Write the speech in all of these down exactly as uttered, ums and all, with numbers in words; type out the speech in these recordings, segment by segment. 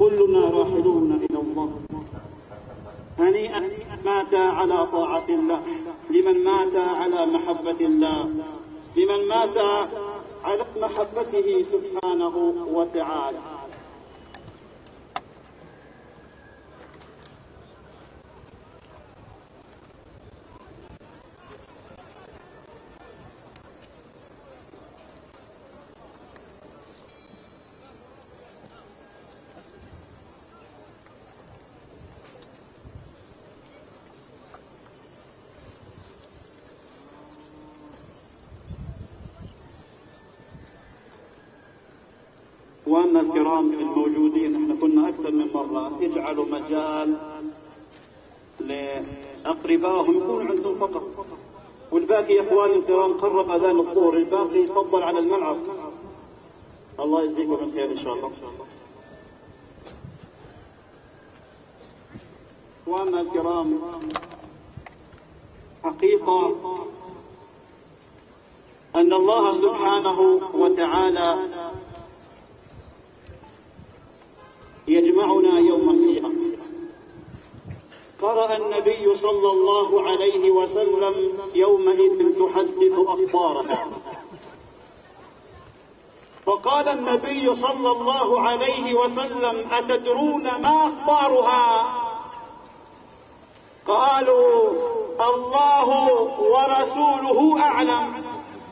كلنا راحلون إلى الله. هنيئا مات على طاعة الله، لمن مات على محبة الله، لمن مات على محبته سبحانه وتعالى. إخواننا الكرام الموجودين، احنا كنا أكثر من مرة، اجعلوا مجال لأقربائهم يكون عندهم فقط، والباقي يا إخواني الكرام قرب أذان الظهر، الباقي يتفضل على الملعب. الله يجزيكم الخير إن شاء الله. إخواننا الكرام، حقيقة أن الله سبحانه وتعالى يجمعنا يوم القيامة. قرأ النبي صلى الله عليه وسلم يومئذ تحدث أخبارها، فقال النبي صلى الله عليه وسلم: أتدرون ما أخبارها؟ قالوا: الله ورسوله أعلم.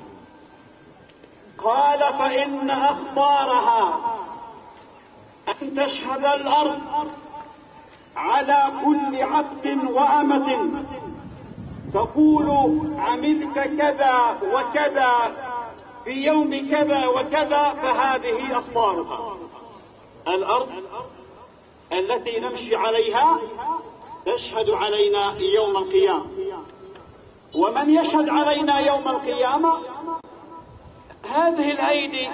قال: فإن أخبارها أن تشهد الأرض على كل عبد وأمة تقول: عملت كذا وكذا في يوم كذا وكذا، فهذه أخبارها. الأرض التي نمشي عليها تشهد علينا يوم القيامة، ومن يشهد علينا يوم القيامة هذه الأيدي.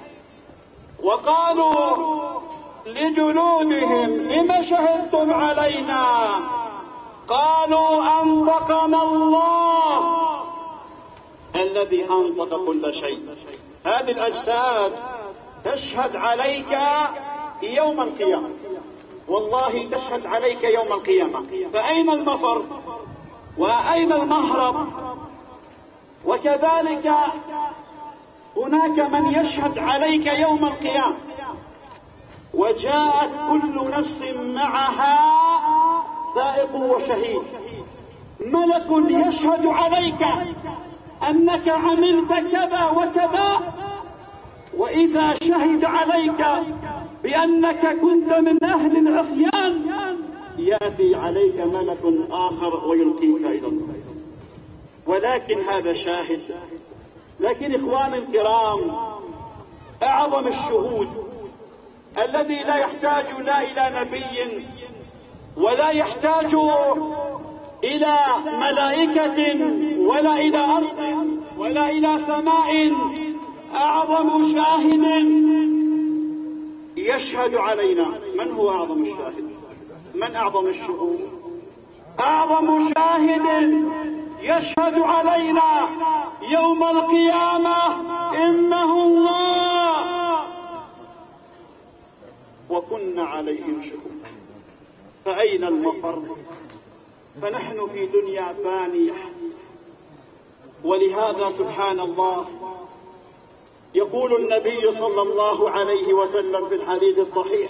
وقالوا لجلودهم: لم شهدتم علينا؟ قالوا: أنطقنا الله الذي أنطق كل شيء. هذه الأجساد تشهد عليك يوم القيامة، والله تشهد عليك يوم القيامة. فأين المفر وأين المهرب؟ وكذلك هناك من يشهد عليك يوم القيامة، وجاءت كل نفس معها سائق وشهيد، ملك يشهد عليك أنك عملت كذا وكذا، وإذا شهد عليك بأنك كنت من أهل العصيان يأتي عليك ملك آخر ويلقيك إلى النار. ولكن هذا شاهد. لكن إخواني الكرام، أعظم الشهود الذي لا يحتاج لا إلى نبي ولا يحتاج إلى ملائكة ولا إلى أرض ولا إلى سماء، أعظم شاهد يشهد علينا. من هو أعظم الشاهد؟ من أعظم الشهود؟ أعظم شاهد يشهد علينا يوم القيامة إنه الله، وكنا عليهم شهودا. فأين المفر؟ فنحن في دنيا فانية. ولهذا سبحان الله يقول النبي صلى الله عليه وسلم في الحديث الصحيح: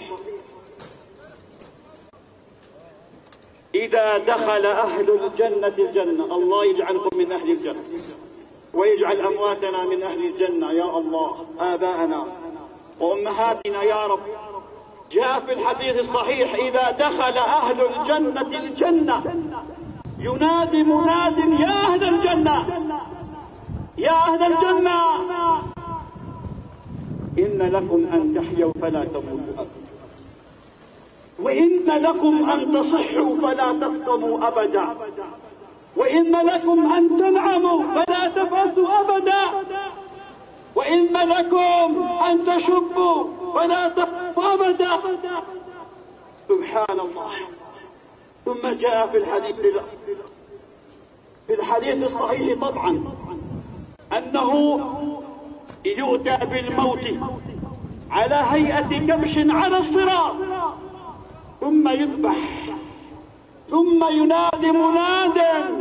إذا دخل أهل الجنة الجنة، الله يجعلكم من أهل الجنة ويجعل أمواتنا من أهل الجنة يا الله، آباءنا وأمهاتنا يا رب. جاء في الحديث الصحيح: إذا دخل أهل الجنة الجنة ينادي مناد: يا أهل الجنة، يا أهل الجنة، إن لكم أن تحيوا فلا تموتوا أبدا، وإن لكم أن تصحوا فلا تسقموا أبدا، وإن لكم أن تنعموا فلا تفاسوا أبدا، وإن لكم أن تشبوا فلا تحفوا أبدا. سبحان الله. ثم جاء في الحديث في الحديث الصحيح طبعا أنه يؤتى بالموت على هيئة كبش على الصراط، ثم يذبح، ثم ينادي مناد: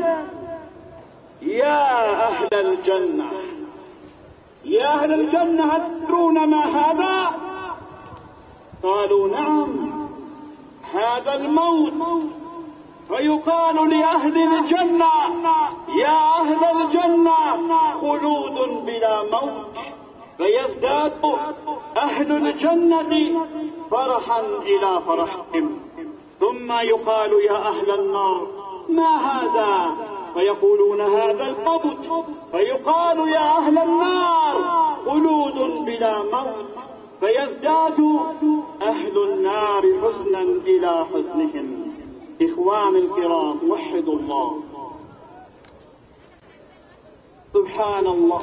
يا أهل الجنة، يا أهل الجنة، أتدرون ما هذا؟ قالوا: نعم، هذا الموت. فيقال لأهل الجنة: يا أهل الجنة، خلود بلا موت. فيزداد أهل الجنة فرحا إلى فرحهم. ثم يقال: يا أهل النار، ما هذا؟ فيقولون: هذا الموت. فيقال: يا أهل النار، خلود بلا موت. فيزداد أهل النار حزنا إلى حزنهم. إخواني الكرام، وحدوا الله. سبحان الله،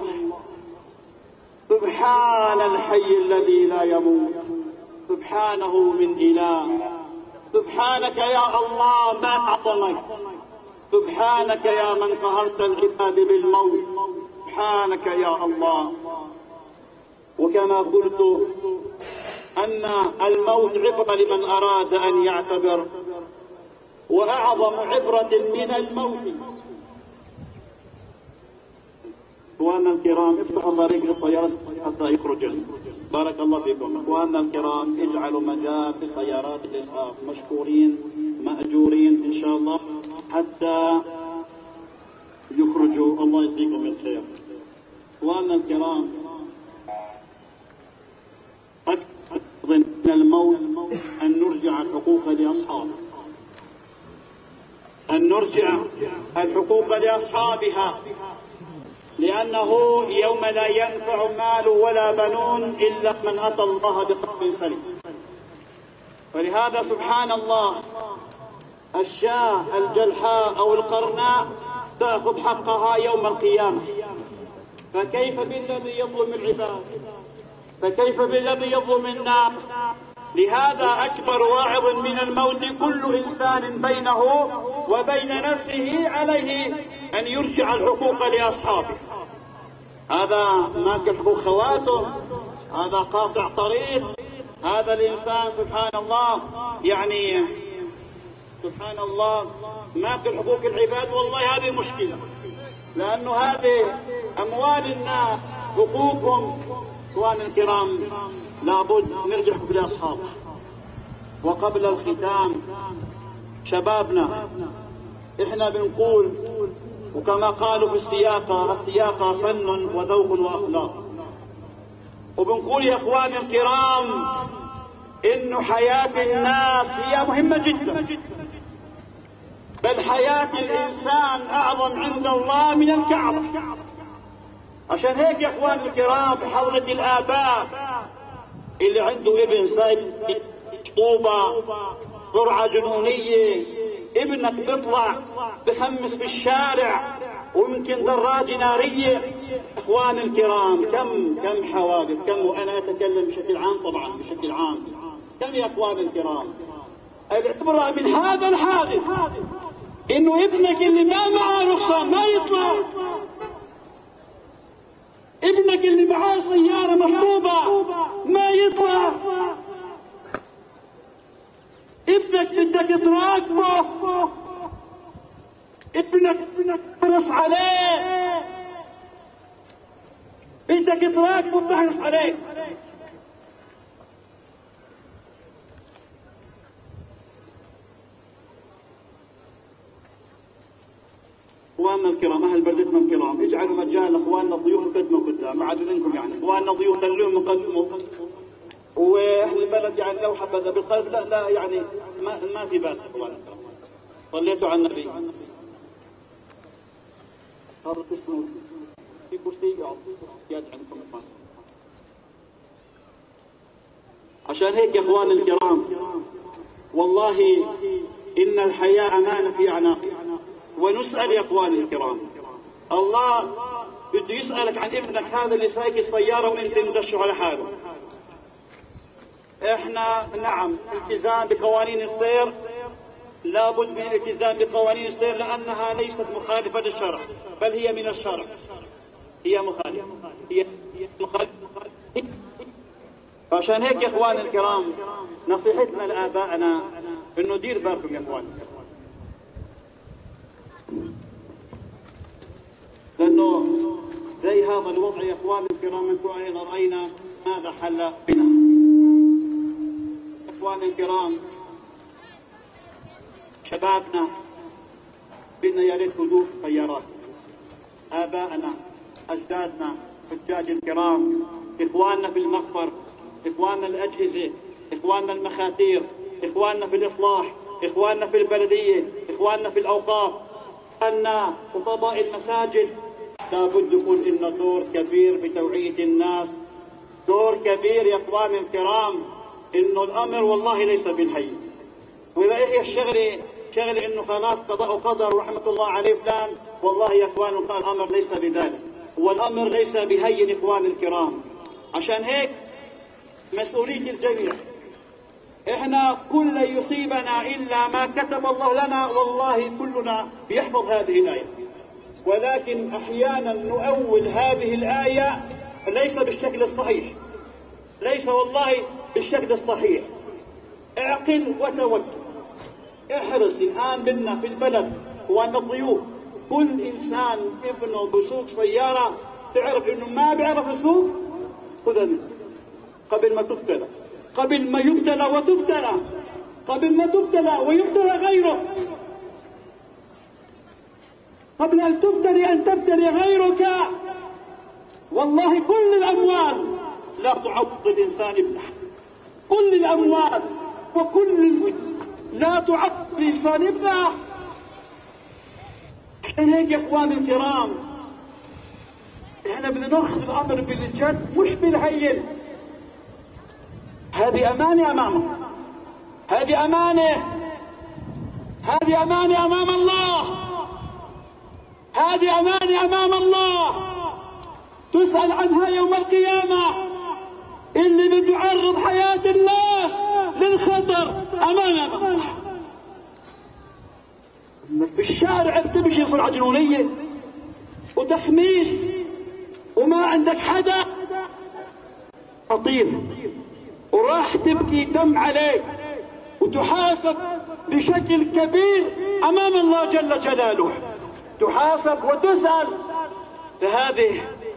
سبحان الحي الذي لا يموت، سبحانه من إله. سبحانك يا الله ما أعظمك، سبحانك يا من قهرت العباد بالموت، سبحانك يا الله. وكما قلت أن الموت عبرة لمن أراد أن يعتبر، وأعظم عبرة من الموت. اخواننا الكرام، افتحوا طريق الطيارات حتى يخرج. بارك الله فيكم. اخواننا الكرام، اجعلوا مجال في سيارات الاسعاف، مشكورين ماجورين ان شاء الله حتى يخرجوا. الله يجزيكم الخير. اخواننا الكرام، أكثر من الموت ان نرجع الحقوق لاصحابه، ان نرجع الحقوق لاصحابها، لأنه يوم لا ينفع مال ولا بنون إلا من أتى الله بقلب سليم. فلهذا سبحان الله، الشاة الجلحاء أو القرناء تأخذ حقها يوم القيامة. فكيف بالذي يظلم العباد؟ فكيف بالذي يظلم الناس؟ لهذا أكبر واعظ من الموت كل إنسان بينه وبين نفسه عليه أن يرجع الحقوق لأصحابه. هذا ماكل حقوق خواته، هذا قاطع طريق، هذا الإنسان سبحان الله يعني سبحان الله ماكل حقوق العباد. والله هذه مشكلة، لأنه هذه أموال الناس، حقوقهم. إخواني الكرام، لابد نرجع لأصحابه. وقبل الختام، شبابنا احنا بنقول، وكما قالوا في السياقة: السياقة فن وذوق وأخلاق. وبنقول يا اخواني الكرام، انه حياة الناس هي مهمة جدا، بل حياة الانسان اعظم عند الله من الكعبة. عشان هيك يا اخواني الكرام، بحضرة الاباء اللي عنده ابن سايب طوبة سرعة جنونية، ابنك بيطلع بخمس في الشارع ويمكن دراجة نارية. اخواني الكرام، كم كم حوادث، كم، وانا اتكلم بشكل عام طبعا، بشكل عام كم يا اخواني الكرام. العبرة من هذا الحادث انه ابنك اللي ما معاه رخصة ما يطلع، ابنك اللي معاه سيارة مطلوبة ما يطلع، ابنك بدك تراقبه، ابنك بدك تحرص عليه، بدك تراقبه وتحرص عليه. اخواننا الكرام، اهل بلدتنا الكرام، اجعلوا مجال اخواننا الضيوف يقدموا قدام، بعد اذنكم يعني، اخواننا الضيوف خلوهم يقدموا، واهل البلد يعني لو حبذا بالقلب لا لا يعني ما ما في باس. اخواننا الكرام، صليتوا على النبي. هذا اسمه في كرسي يقعد عندكم. عشان هيك يا اخواني الكرام، والله ان الحياة امانة في اعناقنا. ونسأل يا اخواني الكرام، الله بده يسألك عن ابنك هذا اللي سايق السيارة وانت مدشه على حاله. احنا نعم التزام بقوانين السير، لابد من الالتزام بقوانين السير، لانها ليست مخالفة للشرع، بل هي من الشرع، هي مخالفة، هي مخالفة. فعشان هيك يا اخواني الكرام، نصيحتنا لآبائنا انه دير بالكم يا اخوان، لانه زي هذا الوضع يا اخوان الكرام انتم ايضا راينا ماذا حل بنا. اخوان الكرام شبابنا بنا يا ريت هدوء الطيارات، ابائنا اجدادنا حجاج الكرام، اخواننا في المخبر، اخواننا الاجهزه، اخواننا المخاتير، اخواننا في الاصلاح، اخواننا في البلديه، اخواننا في الاوقاف، اخواننا خطباء المساجد، لابد يكون لنا دور كبير بتوعيه الناس، دور كبير يا اخواني الكرام. انه الامر والله ليس بالهين، واذا هي الشغله شغله انه خلاص قضاء وقدر ورحمه الله عليه فلان، والله يا اخوان الامر ليس بذلك، والامر ليس بهين اخواني الكرام. عشان هيك مسؤوليه الجميع، احنا كل يصيبنا الا ما كتب الله لنا، والله كلنا يحفظ هذه الايه، ولكن احيانا نؤول هذه الايه ليس بالشكل الصحيح، ليس والله بالشكل الصحيح. اعقل وتوكل، احرص. الان بنا في البلد وان الضيوف كل انسان ابنه بسوق سياره تعرف انه ما بيعرف يسوق، خذها منه قبل ما تبتلى، قبل ما يبتلى وتبتلى، قبل ما تبتلى ويبتلى غيره، قبل ان تبتلي ان تبتلي غيرك. والله كل الاموال لا تعض الانسان ابنه، كل الاموال وكل لا تعض الانسان ابنه. عشان هيك يا اخواني الكرام احنا بدنا ناخذ الامر بالجد مش بالهين. هذه امانه امامه، هذه امانه، هذه امانه امام الله، هذه امانه امام الله تسأل عنها يوم القيامة. اللي بده يعرض حياة الناس للخطر أمانة أمام الله. بالشارع بتمشي سرعة جنونية وتخميس وما عندك حدا، خطير، وراح تبكي دم عليك وتحاسب بشكل كبير أمام الله جل جلاله، تحاسب وتسأل. فهذه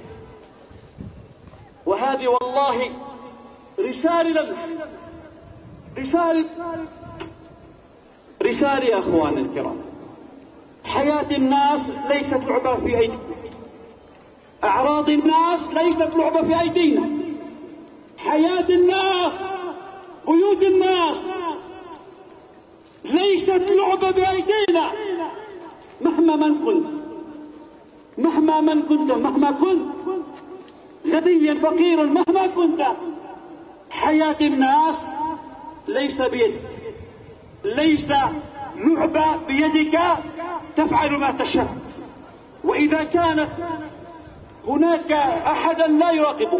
وهذه والله رسالة لنا، رسالة رسالة يا اخواني الكرام. حياة الناس ليست لعبة في ايدينا، اعراض الناس ليست لعبة في ايدينا، حياة الناس، بيوت الناس ليست لعبة بايدينا. مهما من كنت، مهما من كنت، مهما كنت غنيا فقيرا، مهما كنت، حياة الناس ليس بيدك، ليس لعبة بيدك تفعل ما تشاء. وإذا كانت هناك أحدا لا يراقبك،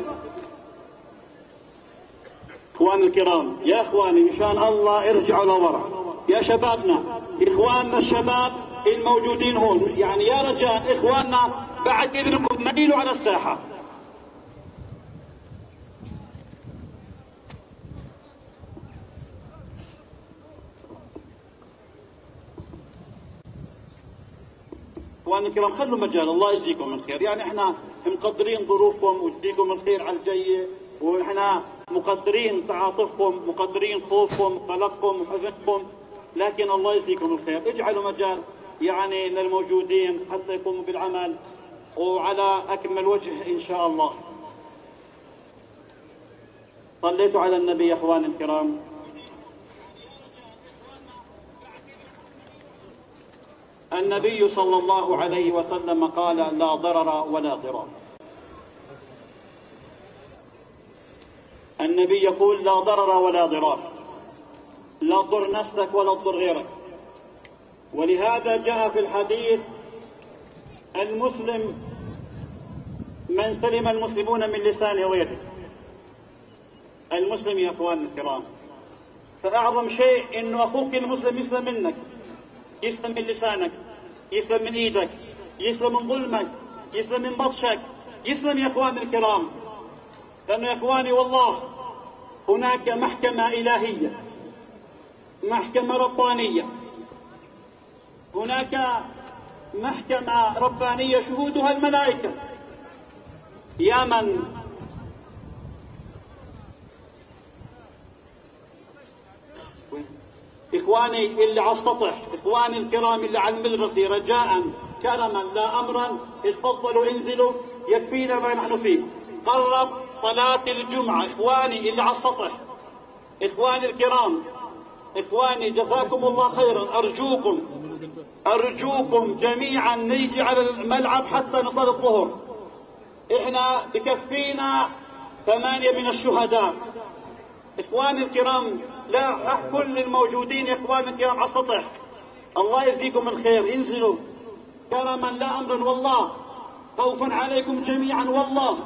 اخواني الكرام، يا اخواني مشان الله ارجعوا لورا، يا شبابنا، اخواننا الشباب الموجودين هون، يعني يا رجال اخواننا بعد اذنكم ميلوا على الساحة. اخواني الكرام خلوا مجال، الله يجزيكم من خير. يعني احنا مقدرين ظروفكم ويجزيكم الخير على الجايه، واحنا مقدرين تعاطفكم، مقدرين خوفكم، قلقكم وحزنكم، لكن الله يجزيكم الخير. اجعلوا مجال يعني للموجودين حتى يقوموا بالعمل وعلى اكمل وجه ان شاء الله. صليتوا على النبي يا اخواني الكرام. النبي صلى الله عليه وسلم قال: لا ضرر ولا ضرار. النبي يقول: لا ضرر ولا ضرار، لا تضر نفسك ولا تضر غيرك. ولهذا جاء في الحديث: المسلم من سلم المسلمون من لسانه ويده. المسلم يا اخواني الكرام، فاعظم شيء انه اخوك المسلم يسلم منك، يسلم من لسانك، يسلم من ايدك، يسلم من ظلمك، يسلم من بطشك، يسلم يا اخواني الكرام. لانه يا اخواني والله هناك محكمة الهية محكمة ربانية، هناك محكمة ربانية شهودها الملائكة. يا من إخواني اللي على السطح، إخواني الكرام اللي على المدرسة، رجاء كرما لا أمرا اتفضلوا انزلوا، يكفينا ما نحن فيه. قرب صلاة الجمعة. إخواني اللي على السطح، إخواني الكرام، إخواني جزاكم الله خيرا، أرجوكم أرجوكم جميعا نيجي على الملعب حتى نصلي الظهر. إحنا بكفينا ثمانية من الشهداء. إخواني الكرام، لا كل الموجودين إخواني الكرام على السطح، الله يجزيكم الخير، انزلوا كرما لا أمرا، والله خوفا عليكم جميعا والله.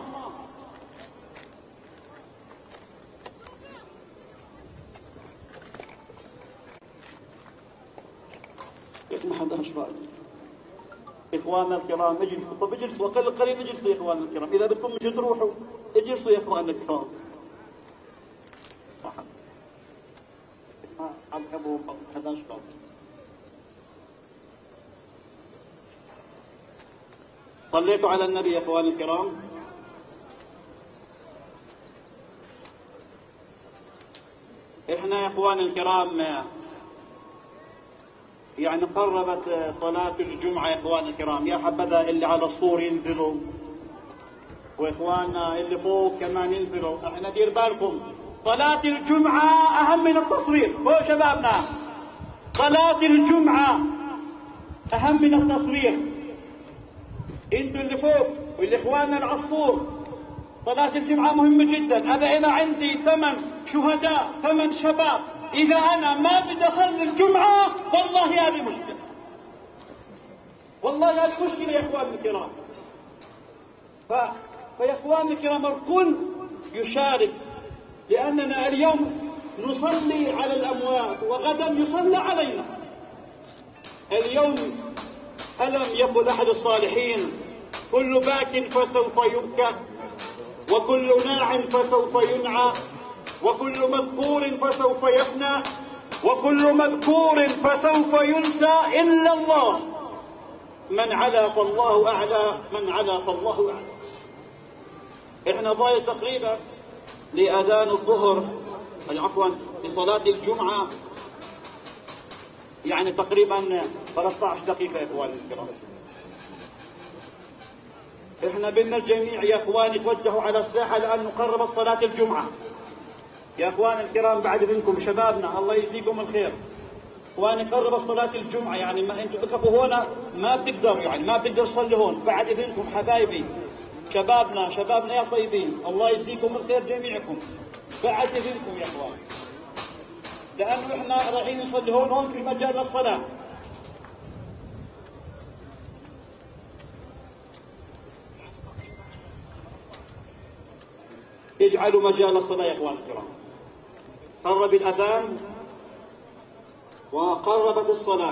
ما حدا أشبه. إخواننا الكرام اجلسوا، طب اجلسوا أقل قليل، اجلسوا يا إخواننا الكرام، إذا بدكم مش تروحوا اجلسوا يا إخواننا الكرام. أبو حدا أشبه. صليتوا على النبي يا إخواني الكرام. إحنا يا إخواني الكرام يعني قربت صلاة الجمعة يا إخواني الكرام، يا حبذا اللي على السور ينزلوا، وإخواننا اللي فوق كمان ينزلوا. احنا دير بالكم، صلاة الجمعة أهم من التصوير. هو شبابنا، صلاة الجمعة أهم من التصوير. انتوا اللي فوق واللي إخواننا اللي على السور، صلاة الجمعة مهمة جدا. أنا أنا عندي ثمان شهداء، ثمان شباب، إذا أنا ما بدي أصلي الجمعة والله هذه مشكلة، والله هذه مشكلة يا إخواني الكرام. ف... فيا إخواني الكرام الكل يشارك، لأننا اليوم نصلي على الأموات وغدا يصلى علينا. اليوم ألم يقل أحد الصالحين: كل باك فسوف يبكى، وكل ناع فسوف ينعى، وكل مذكور فسوف يفنى، وكل مذكور فسوف ينسى إلا الله. من علا فالله أعلى، من علا فالله أعلى. إحنا ضايل تقريبا لأذان الظهر، عفوا لصلاة الجمعة، يعني تقريبا ثلاثة عشر دقيقة يا إخواني الكرام. إحنا بدنا الجميع يا إخواني توجهوا على الساحة لأن قربت صلاة الجمعة. يا إخواني الكرام بعد منكم شبابنا، الله يجزيكم الخير. إخواني قربت صلاة الجمعة، يعني ما أنتم تقفوا هنا ما بتقدروا، يعني ما بتقدروا تصلوا هون. بعد إذنكم حبايبي، شبابنا شبابنا يا طيبين، الله يجزيكم الخير جميعكم، بعد إذنكم يا إخوان، لأنه إحنا رايحين نصلي هون، هون في مجال الصلاة. اجعلوا مجال الصلاة يا إخوان الكرام. قرب الأذان وقربت الصلاة.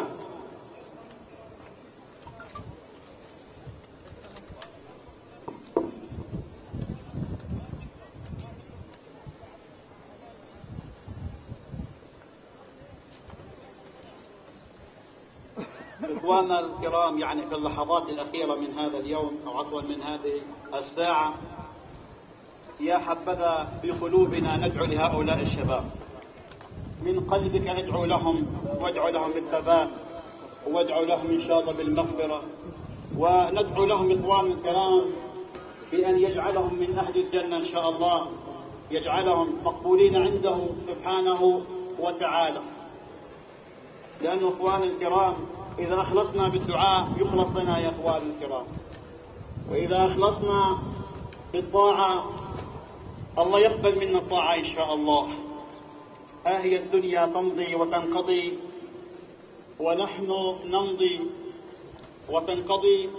إخواننا الكرام، يعني في اللحظات الأخيرة من هذا اليوم، أو عفوا من هذه الساعة، يا حبذا في قلوبنا ندعو لهؤلاء الشباب، من قلبك ادعو لهم، وادعو لهم بالثبات، وادعو لهم إن شاء الله بالمغفرة، وندعو لهم إخواننا الكرام بأن يجعلهم من أهل الجنة إن شاء الله، يجعلهم مقبولين عنده سبحانه وتعالى. لأن إخواننا الكرام إذا أخلصنا بالدعاء يخلص لنا يا إخواننا الكرام، وإذا أخلصنا بالطاعة الله يقبل منا الطاعة إن شاء الله. ها هي الدنيا تمضي وتنقضي، ونحن نمضي وتنقضي.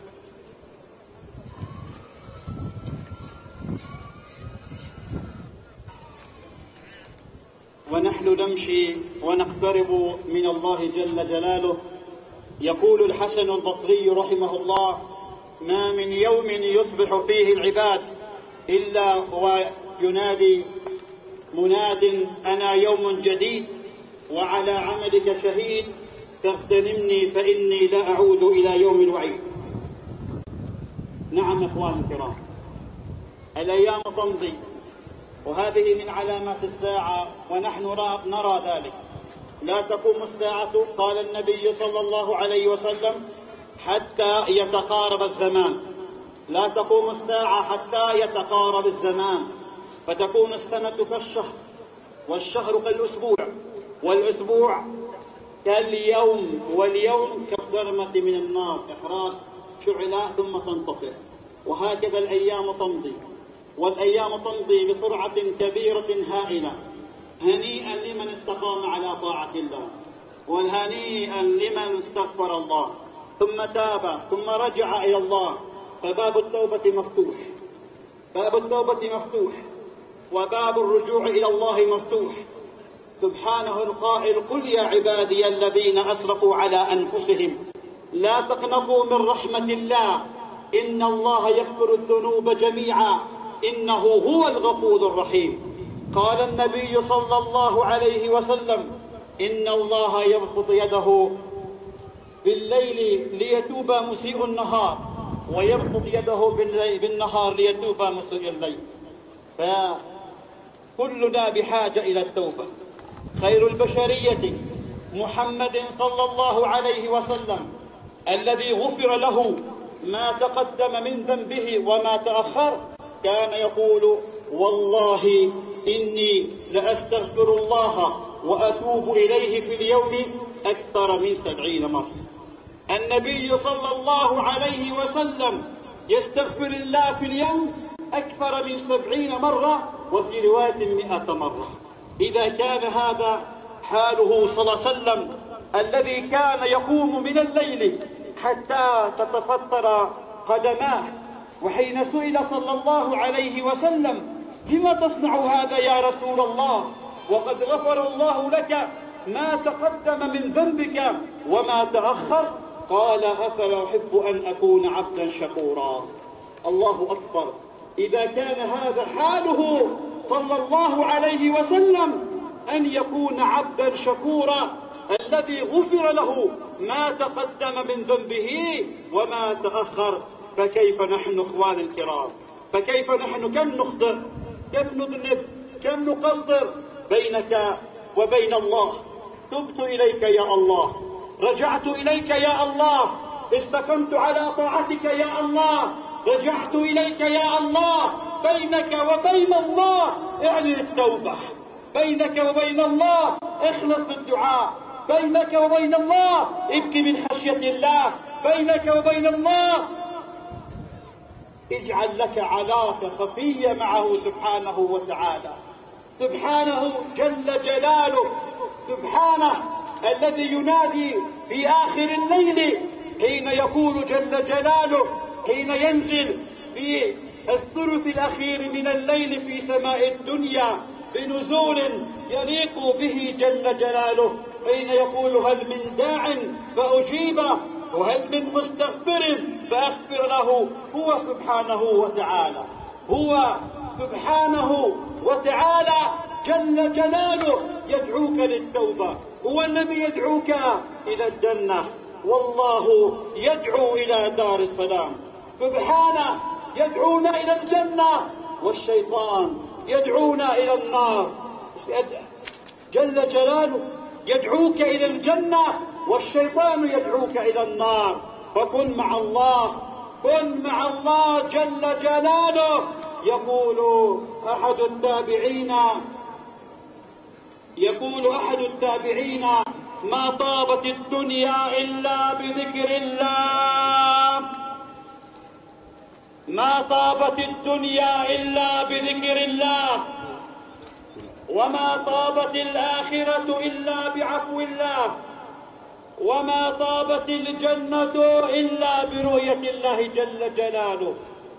ونحن نمشي ونقترب من الله جل جلاله. يقول الحسن البصري رحمه الله: ما من يوم يصبح فيه العباد إلا وينادي مناد: أنا يوم جديد، وعلى عملك شهيد، فاغتنمني فإني لا أعود إلى يوم الوعيد. نعم إخواني الكرام، الأيام تمضي، وهذه من علامات الساعة، ونحن نرى ذلك. لا تقوم الساعة، قال النبي صلى الله عليه وسلم، حتى يتقارب الزمان. لا تقوم الساعة حتى يتقارب الزمان، فتكون السنة كالشهر، والشهر كالأسبوع، والأسبوع كاليوم، واليوم كالظلمة من النار، إحراق شعلة ثم تنطفئ. وهكذا الأيام تمضي، والأيام تمضي بسرعة كبيرة هائلة. هنيئا لمن استقام على طاعة الله، وهنيئا لمن استغفر الله ثم تاب ثم رجع إلى الله، فباب التوبة مفتوح، باب التوبة مفتوح، وباب الرجوع إلى الله مفتوح. سبحانه القائل: قل يا عبادي الذين أسرفوا على أنفسهم لا تقنطوا من رحمة الله إن الله يغفر الذنوب جميعا إنه هو الغفور الرحيم. قال النبي صلى الله عليه وسلم: إن الله يبسط يده بالليل ليتوب مسيء النهار، ويبسط يده بالنهار ليتوب مسيء الليل. فكلنا بحاجة إلى التوبة. خير البشرية محمد صلى الله عليه وسلم الذي غفر له ما تقدم من ذنبه وما تأخر، كان يقول: والله إني لأستغفر الله وأتوب إليه في اليوم أكثر من سبعين مرة. النبي صلى الله عليه وسلم يستغفر الله في اليوم أكثر من سبعين مرة، وفي رواية مئة مرة. إذا كان هذا حاله صلى الله عليه وسلم الذي كان يقوم من الليل حتى تتفطر قدماه، وحين سئل صلى الله عليه وسلم: لما تصنع هذا يا رسول الله وقد غفر الله لك ما تقدم من ذنبك وما تأخر؟ قال: أفلا أحب أن أكون عبدا شكورا. الله أكبر. إذا كان هذا حاله صلى الله عليه وسلم أن يكون عبدا شكورا الذي غفر له ما تقدم من ذنبه وما تأخر، فكيف نحن إخواني الكرام؟ فكيف نحن؟ كم نخطئ، كم نذنب، كم نقصر بينك وبين الله. تبت إليك يا الله، رجعت إليك يا الله، استقمت على طاعتك يا الله، رجعت إليك يا الله. بينك وبين الله اعلن التوبة، بينك وبين الله اخلص في الدعاء، بينك وبين الله ابكي من خشية الله، بينك وبين الله اجعل لك علاقة خفية معه سبحانه وتعالى. سبحانه جل جلاله، سبحانه الذي ينادي في آخر الليل حين يقول جل جلاله، حين ينزل في الثلث الأخير من الليل في سماء الدنيا بنزول يليق به جل جلاله، حين يقول: هل من داع فأجيبه وهل من مستغفر فأغفر له. هو سبحانه وتعالى، هو سبحانه وتعالى جل جلاله يدعوك للتوبة، هو الذي يدعوك إلى الجنة، والله يدعو إلى دار السلام. سبحانه يدعونا إلى الجنة، والشيطان يدعونا إلى النار. جل جلاله يدعوك إلى الجنة، والشيطان يدعوك إلى النار. فكن مع الله، كن مع الله جل جلاله. يقول أحد التابعين يقول أحد التابعين: ما طابت الدنيا إلا بذكر الله، ما طابت الدنيا إلا بذكر الله، وما طابت الآخرة إلا بعفو الله، وما طابت الجنة إلا برؤية الله جل جلاله.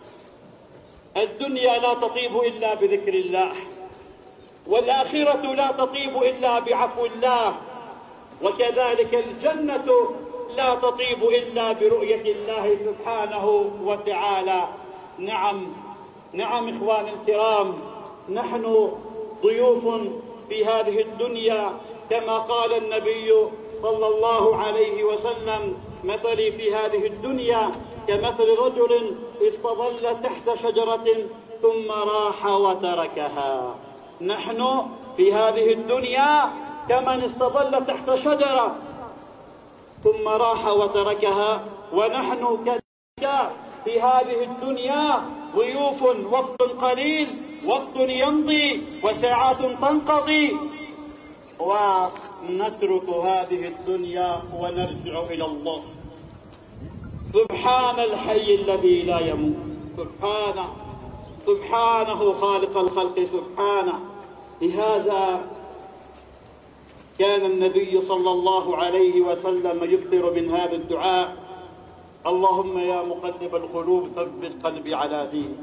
الدنيا لا تطيب إلا بذكر الله، والآخرة لا تطيب إلا بعفو الله، وكذلك الجنة لا تطيب إلا برؤية الله سبحانه وتعالى. نعم نعم إخواني الكرام، نحن ضيوف في هذه الدنيا كما قال النبي صلى الله عليه وسلم: مثلي في هذه الدنيا كمثل رجل استظل تحت شجرة ثم راح وتركها. نحن في هذه الدنيا كمن استظل تحت شجرة ثم راح وتركها، ونحن كذلك في هذه الدنيا ضيوف، وقت قليل، وقت يمضي وساعات تنقضي، ونترك هذه الدنيا ونرجع إلى الله. سبحان الحي الذي لا يموت، سبحانه سبحانه خالق الخلق، سبحانه. لهذا كان النبي صلى الله عليه وسلم يكثر من هذا الدعاء: اللهم يا مقلب القلوب ثبت قلبي على دينك.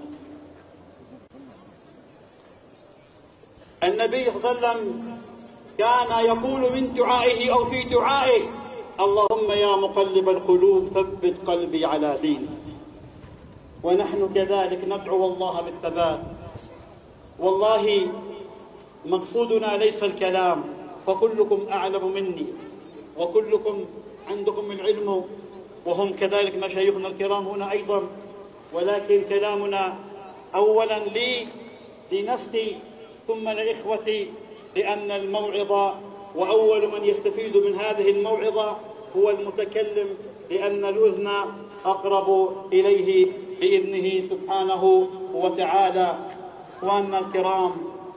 النبي صلى الله عليه وسلم كان يقول من دعائه أو في دعائه: اللهم يا مقلب القلوب ثبت قلبي على دينك. ونحن كذلك ندعو الله بالثبات. والله مقصودنا ليس الكلام، فكلكم أعلم مني وكلكم عندكم العلم، وهم كذلك مشايخنا الكرام هنا أيضا، ولكن كلامنا أولا لي لنفسي ثم لإخوتي، لأن الموعظة وأول من يستفيد من هذه الموعظة هو المتكلم، لأن الأذن أقرب إليه بإذنه سبحانه وتعالى. إخواننا الكرام،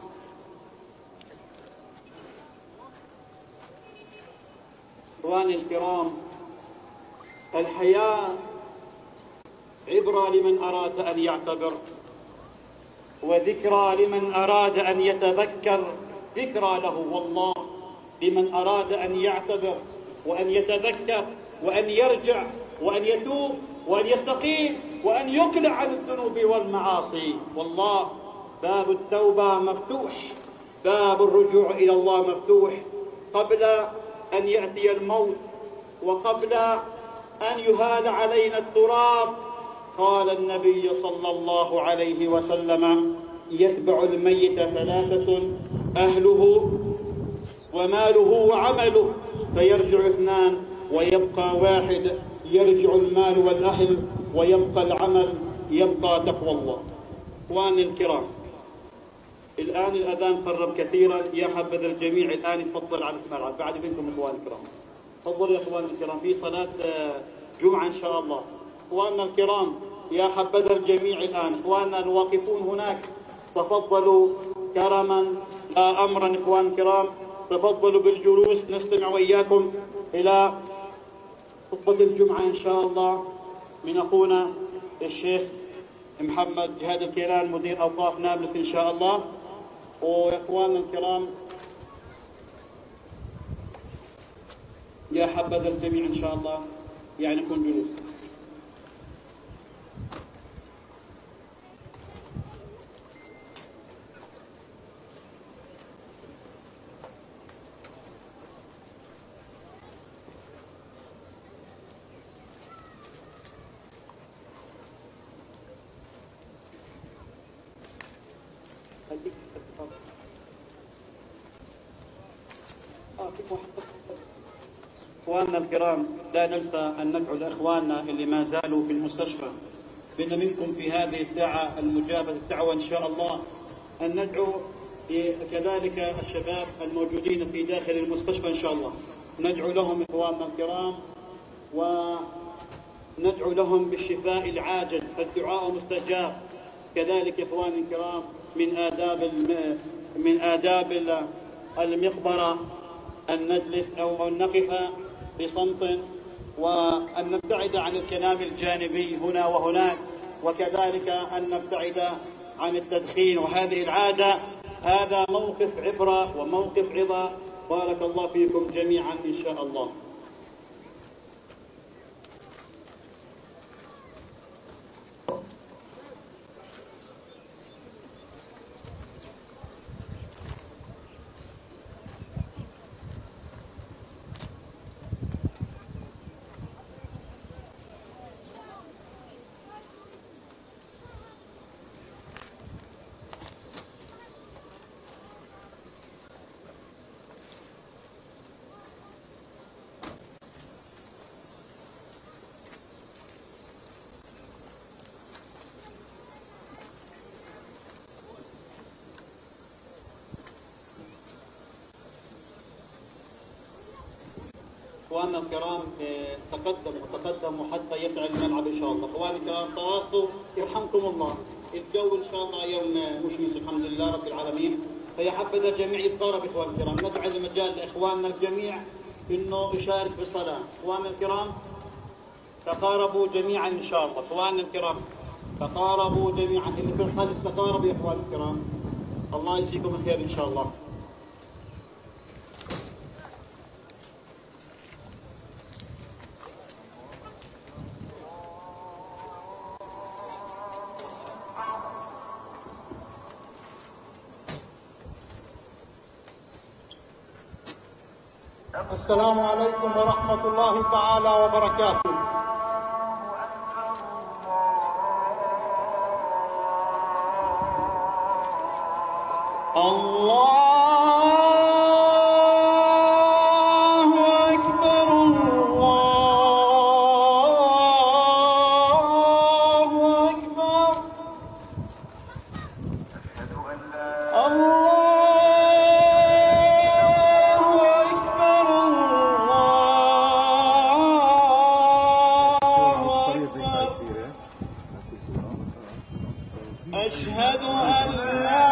إخواني الكرام، الحياة عبرة لمن أراد أن يعتبر، وذكرى لمن أراد أن يتذكر، ذكرى له والله لمن أراد أن يعتبر وأن يتذكر وأن يرجع وأن يتوب وأن يستقيم وأن يقلع عن الذنوب والمعاصي. والله باب التوبة مفتوح، باب الرجوع إلى الله مفتوح قبل أن يأتي الموت وقبل أن يهال علينا التراب. قال النبي صلى الله عليه وسلم: يتبع الميت ثلاثة: أهله وماله وعمله، فيرجع اثنان ويبقى واحد، يرجع المال والأهل ويبقى العمل، يبقى تقوى الله. إخواني الكرام، الآن الأذان قرب كثيرا، يا حبذا الجميع الآن يفضل على الملعب بعد منكم. إخواني الكرام تفضلوا يا إخواني الكرام، في صلاة جمعة إن شاء الله. إخواننا الكرام يا حبذا الجميع الآن، إخواننا الواقفون هناك تفضلوا كرما لا أمرا. إخوان الكرام تفضلوا بالجلوس، نستمع وإياكم إلى خطبة الجمعة إن شاء الله من أخونا الشيخ محمد جهاد الكيلان مدير أوقاف نابلس إن شاء الله. وإخواننا الكرام يا حبذا الجميع إن شاء الله يعني يكون جلوس. إخواننا الكرام، لا ننسى أن ندعو لإخواننا اللي ما زالوا في المستشفى، بأن منكم في هذه الساعة المجابة الدعوة إن شاء الله أن ندعو كذلك الشباب الموجودين في داخل المستشفى إن شاء الله، ندعو لهم إخواننا الكرام وندعو لهم بالشفاء العاجل، فالدعاء مستجاب. كذلك إخواني الكرام من آداب من آداب المقبرة أن نجلس أو أن نقف بصمت، وأن نبتعد عن الكلام الجانبي هنا وهناك، وكذلك أن نبتعد عن التدخين وهذه العادة. هذا موقف عبرة وموقف عظة. بارك الله فيكم جميعا إن شاء الله. اخواننا الكرام تقدموا تقدموا حتى يسع الملعب ان شاء الله. اخواني الكرام تواصلوا يرحمكم الله. الجو ان شاء الله يوم مشمس الحمد لله رب العالمين، فيا حبذا الجميع يتقارب. اخواننا الكرام نجعل المجال لاخواننا الجميع انه يشارك بالصلاه. اخواننا الكرام تقاربوا جميعا ان شاء الله. اخواننا الكرام تقاربوا جميعا، اللي في الحال التقارب يا اخواننا الكرام. الله يجزيكم الخير ان شاء الله. السلام عليكم ورحمة الله تعالى وبركاته. الله أكبر الله أكبر. الله أشهد أن لا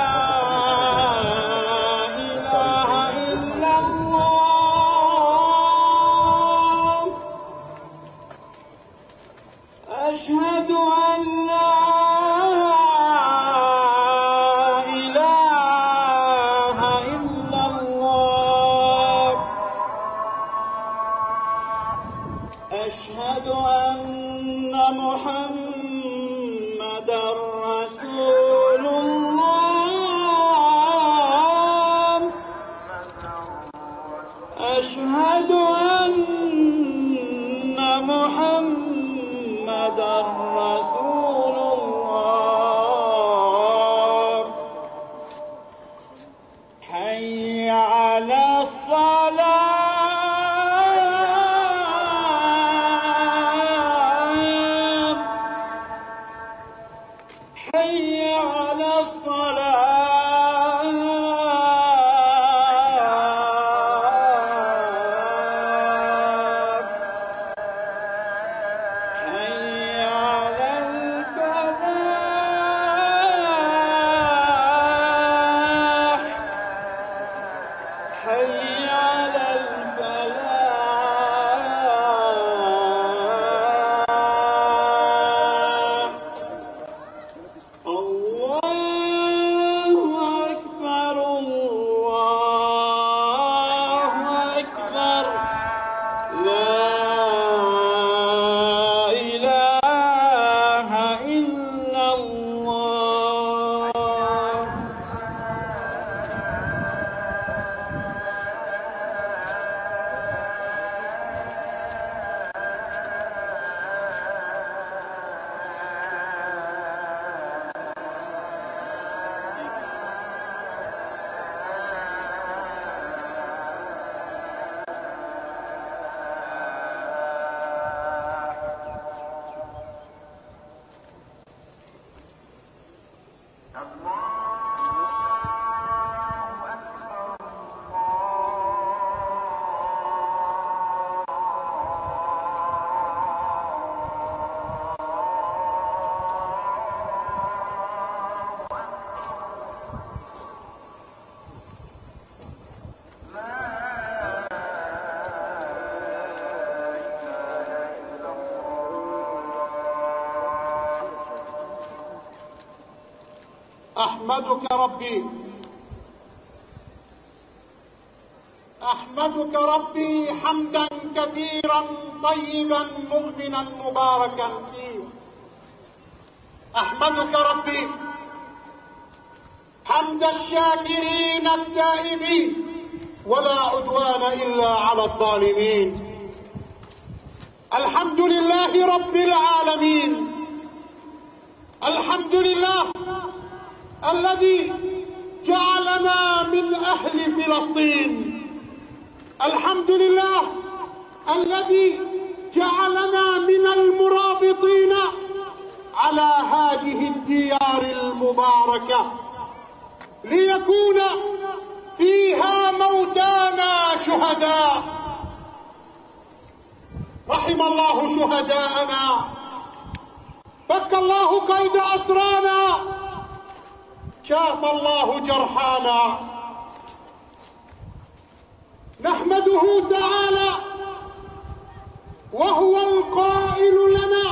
إله إلا الله. أشهد أن لا إله إلا الله. أشهد أن محمدا رسول الله. أشهد أن محمدا رسول الله. حي على الصلاة. حي على الصلاة. حي على الفلاح. حي على الفلاح. الله أكبر الله أكبر. لا إله إلا الله. أحمدك ربي أحمدك ربي حمدا كثيرا طيبا مؤمنا مباركا فيه. أحمدك ربي حمد الشاكرين التائبين، ولا عدوان إلا على الظالمين. الحمد لله رب العالمين. الحمد لله الذي جعلنا من أهل فلسطين. الحمد لله الذي جعلنا من المرابطين على هذه الديار المباركة، ليكون فيها موتانا شهداء، رحم الله شهداءنا، فك الله كيد أسرانا، شاف الله جرحانا. نحمده تعالى وهو القائل لنا: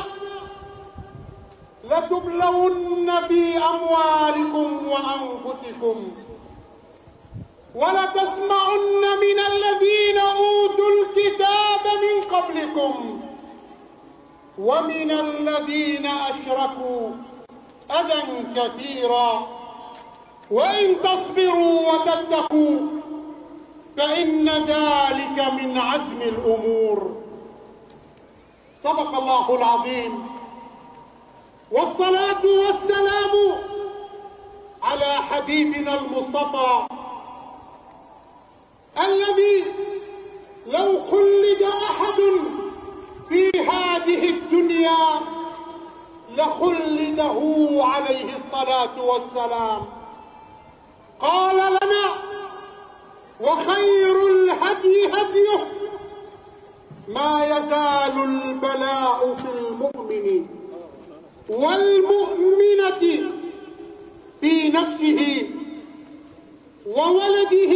لتبلون في أموالكم وأنفسكم ولتسمعن من الذين أوتوا الكتاب من قبلكم ومن الذين أشركوا أذى كثيرا وإن تصبروا وتتقوا فإن ذلك من عزم الأمور. صدق الله العظيم. والصلاة والسلام على حبيبنا المصطفى الذي لو خلد أحد في هذه الدنيا لخلده عليه الصلاة والسلام. قال لنا: وخير الهدي هديه، ما يزال البلاء في المؤمن والمؤمنة في نفسه وولده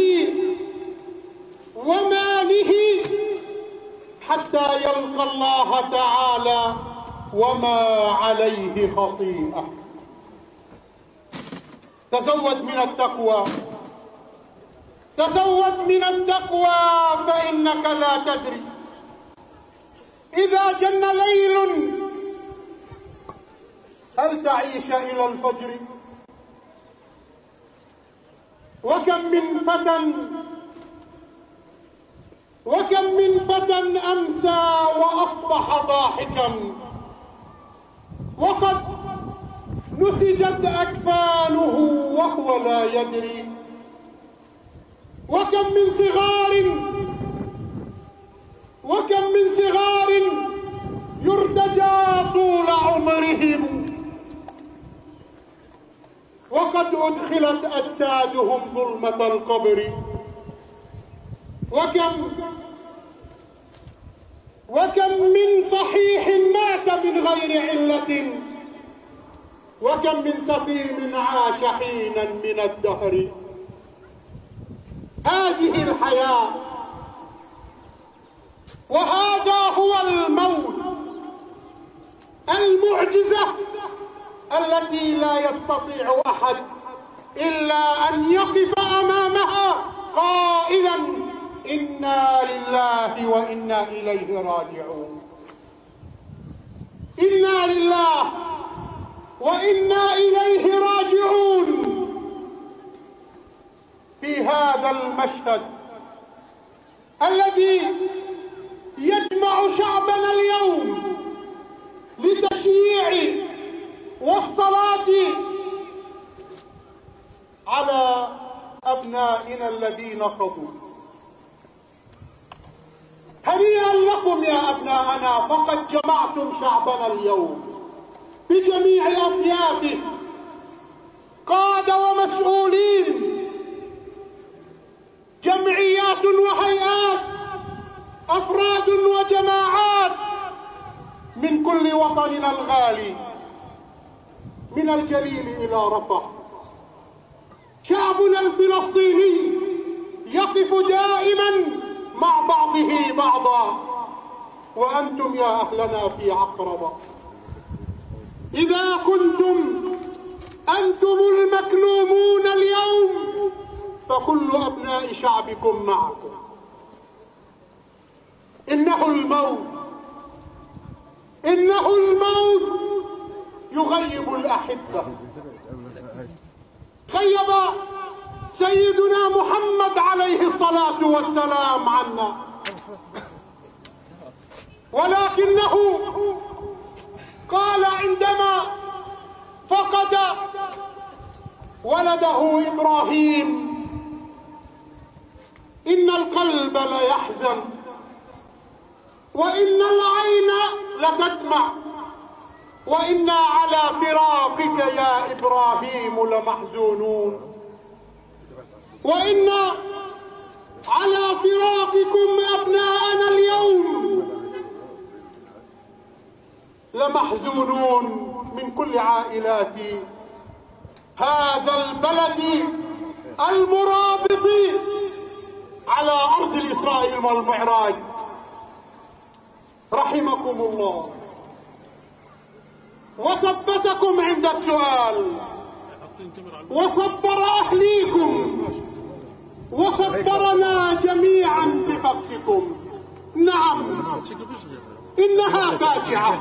وماله حتى يلقى الله تعالى وما عليه خطيئة. تزود من التقوى، تزود من التقوى، فإنك لا تدري إذا جن ليل هل تعيش إلى الفجر. وكم من فتى وكم من فتى أمسى وأصبح ضاحكا وقد نسجت أكفانه وهو لا يدري. وكم من صغار وكم من صغار يرتجى طول عمرهم وقد أدخلت أجسادهم ظلمة القبر. وكم وكم من صحيح مات من غير علة، وكم من سقيم عاش حينا من الدهر. هذه الحياة وهذا هو الموت، المعجزة التي لا يستطيع أحد إلا أن يقف أمامها قائلا: إنا لله وإنا إليه راجعون. إنا لله وإنا إليه راجعون. في هذا المشهد الذي يجمع شعبنا اليوم لتشييع والصلاة على أبنائنا الذين قضوا، هنيئا لكم يا أبناءنا، فقد جمعتم شعبنا اليوم بجميع أطيافه، قادة ومسؤولين، جمعيات وهيئات، أفراد وجماعات من كل وطننا الغالي، من الجليل إلى رفح. شعبنا الفلسطيني يقف دائما مع بعضه بعضا، وأنتم يا أهلنا في عقربة إذا كنتم أنتم المكلومون اليوم فكل أبناء شعبكم معكم. إنه الموت إنه الموت يغيب الأحبة. غيب سيدنا محمد عليه الصلاة والسلام عنا، ولكنه قال عندما فقد ولده إبراهيم: إن القلب ليحزن وإن العين لتدمع وإنا على فراقك يا إبراهيم لمحزونون، وإنا على فراقكم أبناءنا اليوم كل عائلات هذا البلد المرابط على أرض الإسراء والمعراج رحمكم الله وثبتكم عند السؤال وصبر أهليكم وصبرنا جميعا بفقدكم. نعم إنها فاجعة،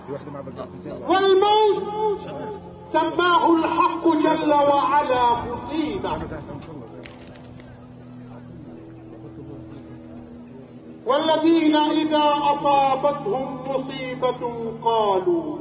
والموت سماه الحق جل وعلا مصيبة، والذين إذا أصابتهم مصيبة قالوا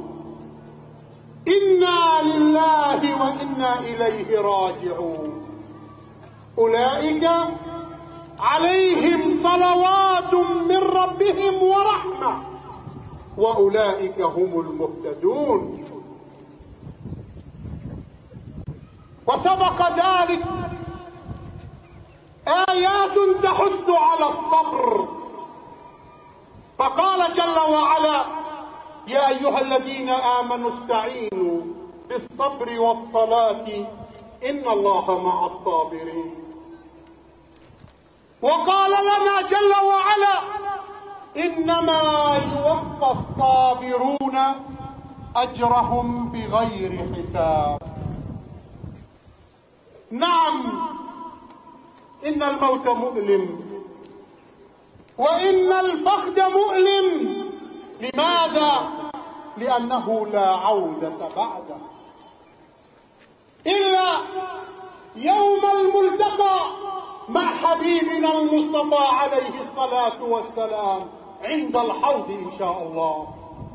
إنا لله وإنا إليه راجعون أولئك عليهم صلوات من ربهم ورحمة وأولئك هم المهتدون. وسبق ذلك آيات تحث على الصبر، فقال جل وعلا يا أيها الذين آمنوا استعينوا بالصبر والصلاة إن الله مع الصابرين. وقال لنا جل وعلا إنما يوفى الصابرون أجرهم بغير حساب. نعم إن الموت مؤلم وإن الفقد مؤلم. لماذا؟ لأنه لا عودة بعده إلا يوم الملتقى مع حبيبنا المصطفى عليه الصلاة والسلام عند الحوض إن شاء الله.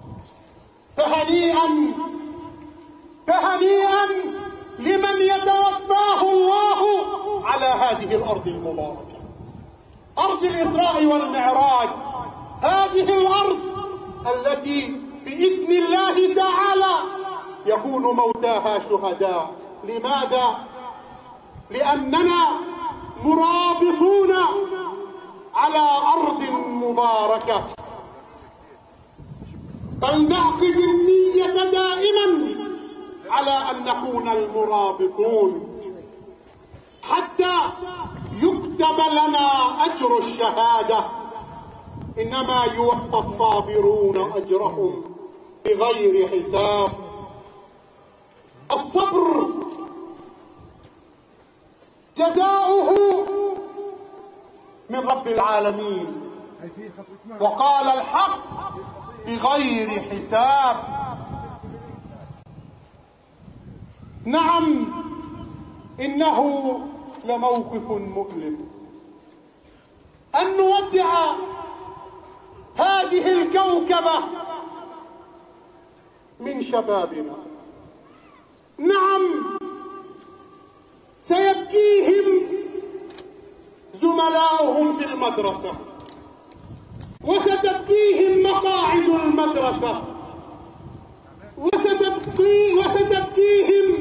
فهنيئا فهنيئا لمن يتوفاه الله على هذه الأرض المباركة، أرض الإسراء والمعراج، هذه الأرض التي بإذن الله تعالى يكون موتاها شهداء. لماذا؟ لأننا مرابطون على أرض مباركة، فلنعقد النية دائما على أن نكون المرابطون حتى يكتب لنا أجر الشهادة. إنما يوفى الصابرون أجرهم بغير حساب. الصبر جزاؤه من رب العالمين، وقال الحق بغير حساب. نعم إنه لموقف مؤلم أن نودع هذه الكوكبة من شبابنا. نعم سيبكيهم زملاؤهم في المدرسة، وستبكيهم مقاعد المدرسة، وستبكي وستبكيهم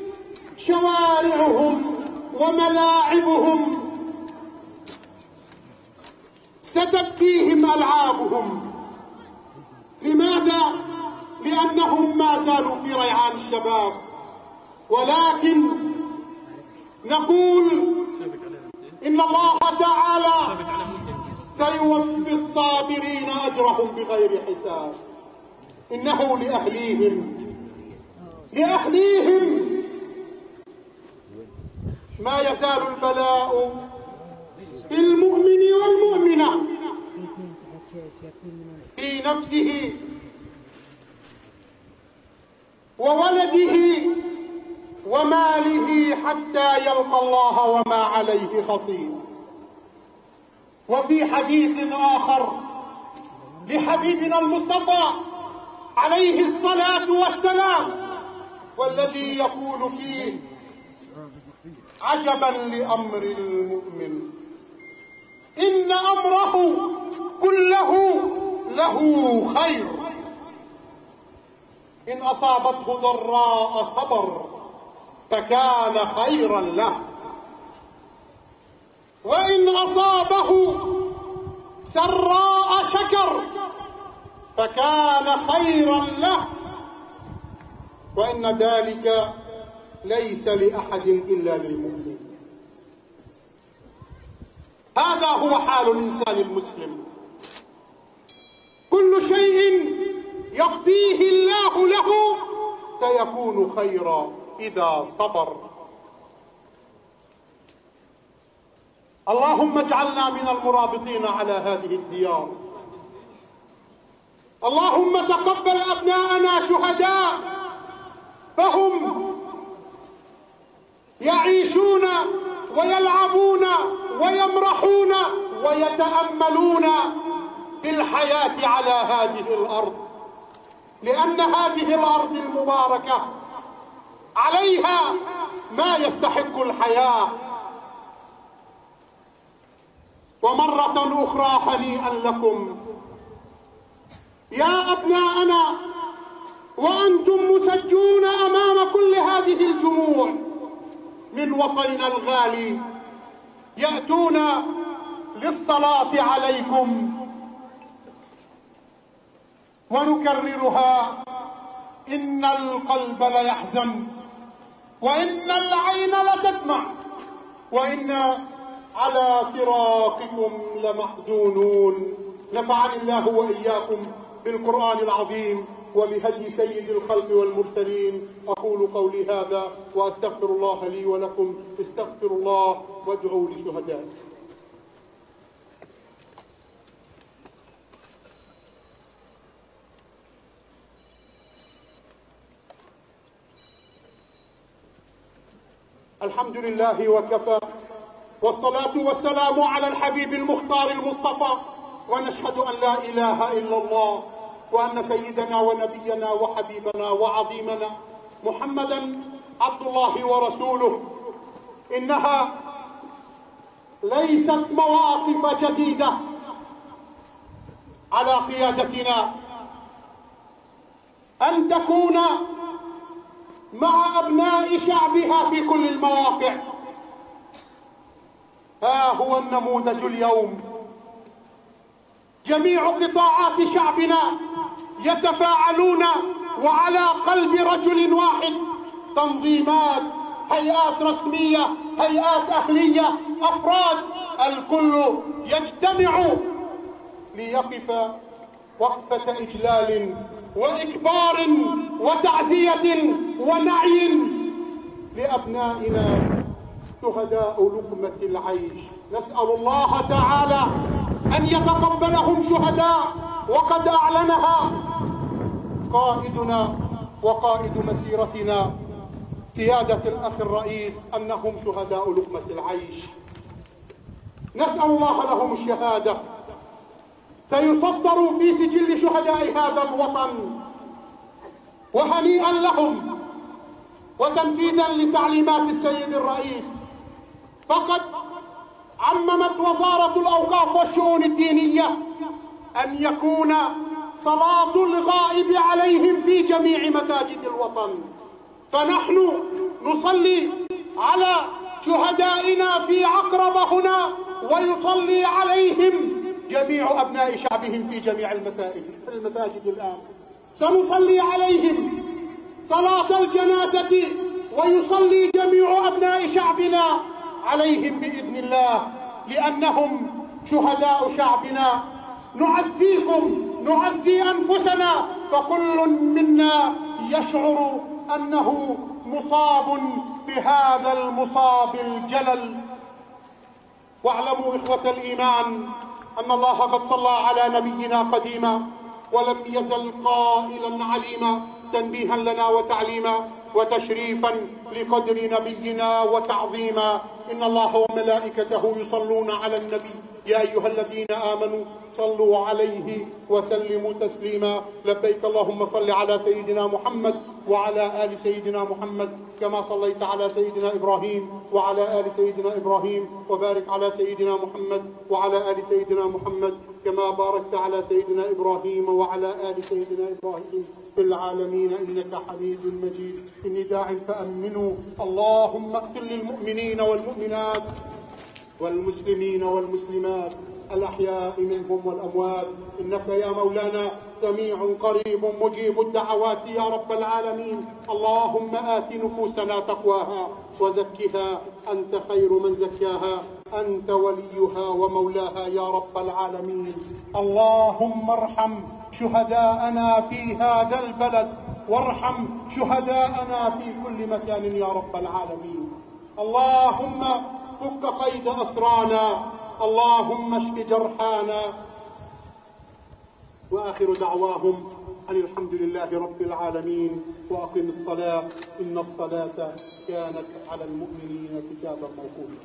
شوارعهم وملاعبهم، ستبكيهم ألعابهم. لماذا؟ لأنهم ما زالوا في ريعان الشباب. ولكن نقول إن الله تعالى سيوفي الصابرين أجرهم بغير حساب. إنه لأهليهم لأهليهم ما يزال البلاء بالمؤمن والمؤمنة في نفسه وولده وماله حتى يلقى الله وما عليه خطيئة. وفي حديث آخر لحبيبنا المصطفى عليه الصلاة والسلام والذي يقول فيه عجبا لأمر المؤمن إن أمره كله له خير، إن أصابته ضراء صبر فكان خيرا له، وإن أصابه سراء شكر فكان خيرا له، وإن ذلك ليس لأحد إلا للمؤمن. هذا هو حال الإنسان المسلم، كل شيء يقضيه الله له سيكون خيرا إذا صبر. اللهم اجعلنا من المرابطين على هذه الديار. اللهم تقبل أبناءنا شهداء، فهم يعيشون ويلعبون ويمرحون ويتأملون بالحياة على هذه الأرض، لأن هذه الأرض المباركة عليها ما يستحق الحياة. ومرة أخرى هنيئا لكم يا أبناءنا، وأنتم مسجون أمام كل هذه الجموع من وطننا الغالي يأتون للصلاة عليكم، ونكررها: إن القلب ليحزن، وإن العين لتدمع، وإنا على فراقكم لمحزونون. نفعني الله وإياكم بالقرآن العظيم وبهدي سيد الخلق والمرسلين. أقول قولي هذا وأستغفر الله لي ولكم. استغفروا الله وادعوا لشهدائكم. الحمد لله وكفى، والصلاة والسلام على الحبيب المختار المصطفى، ونشهد أن لا إله إلا الله، وأن سيدنا ونبينا وحبيبنا وعظيمنا محمدا عبد الله ورسوله. إنها ليست مواقف جديدة على قيادتنا أن تكون مع أبناء شعبها في كل المواقع. ها هو النموذج اليوم، جميع قطاعات شعبنا يتفاعلون وعلى قلب رجل واحد، تنظيمات، هيئات رسمية، هيئات أهلية، أفراد، الكل يجتمع ليقف وقفة إجلال وإكبار وتعزية ونعي لأبنائنا شهداء لقمة العيش. نسأل الله تعالى أن يتقبلهم شهداء، وقد أعلنها قائدنا وقائد مسيرتنا سيادة الأخ الرئيس أنهم شهداء لقمة العيش. نسأل الله لهم الشهادة، سيصدروا في سجل شهداء هذا الوطن، وهنيئا لهم. وتنفيذا لتعليمات السيد الرئيس، فقد عممت وزارة الأوقاف والشؤون الدينية أن يكون صلاة الغائب عليهم في جميع مساجد الوطن، فنحن نصلي على شهدائنا في عقرب هنا، ويصلي عليهم جميع أبناء شعبهم في جميع المساجد المساجد الآن. سنصلي عليهم صلاة الجنازة، ويصلي جميع أبناء شعبنا عليهم بإذن الله، لأنهم شهداء شعبنا. نعزيكم، نعزي أنفسنا، فكل منا يشعر أنه مصاب بهذا المصاب الجلل. واعلموا إخوة الإيمان أن الله قد صلى على نبينا قديما، ولم يزل قائلا عليما، تنبيها لنا وتعليما وتشريفا لقدر نبينا وتعظيما. إن الله وملائكته يصلون على النبي يا أيها الذين آمنوا صلوا عليه وسلموا تسليما. لبيك اللهم صل على سيدنا محمد وعلى آل سيدنا محمد كما صليت على سيدنا إبراهيم وعلى آل سيدنا إبراهيم، وبارك على سيدنا محمد وعلى آل سيدنا محمد كما باركت على سيدنا إبراهيم وعلى آل سيدنا إبراهيم في العالمين إنك حميد مجيد. إني داع فأمنوا. اللهم اغفر للمؤمنين والمؤمنات والمسلمين والمسلمات الأحياء منهم والأموات، إنك يا مولانا سميع قريب مجيب الدعوات يا رب العالمين. اللهم آت نفوسنا تقواها وزكها، أنت خير من زكاها، أنت وليها ومولاها يا رب العالمين. اللهم ارحم شهداءنا في هذا البلد، وارحم شهداءنا في كل مكان يا رب العالمين. اللهم فك قيد أسرانا، اللهم اشف جرحانا. وآخر دعواهم أن الحمد لله رب العالمين، وأقم الصلاة إن الصلاة كانت على المؤمنين كتابا موقوتا.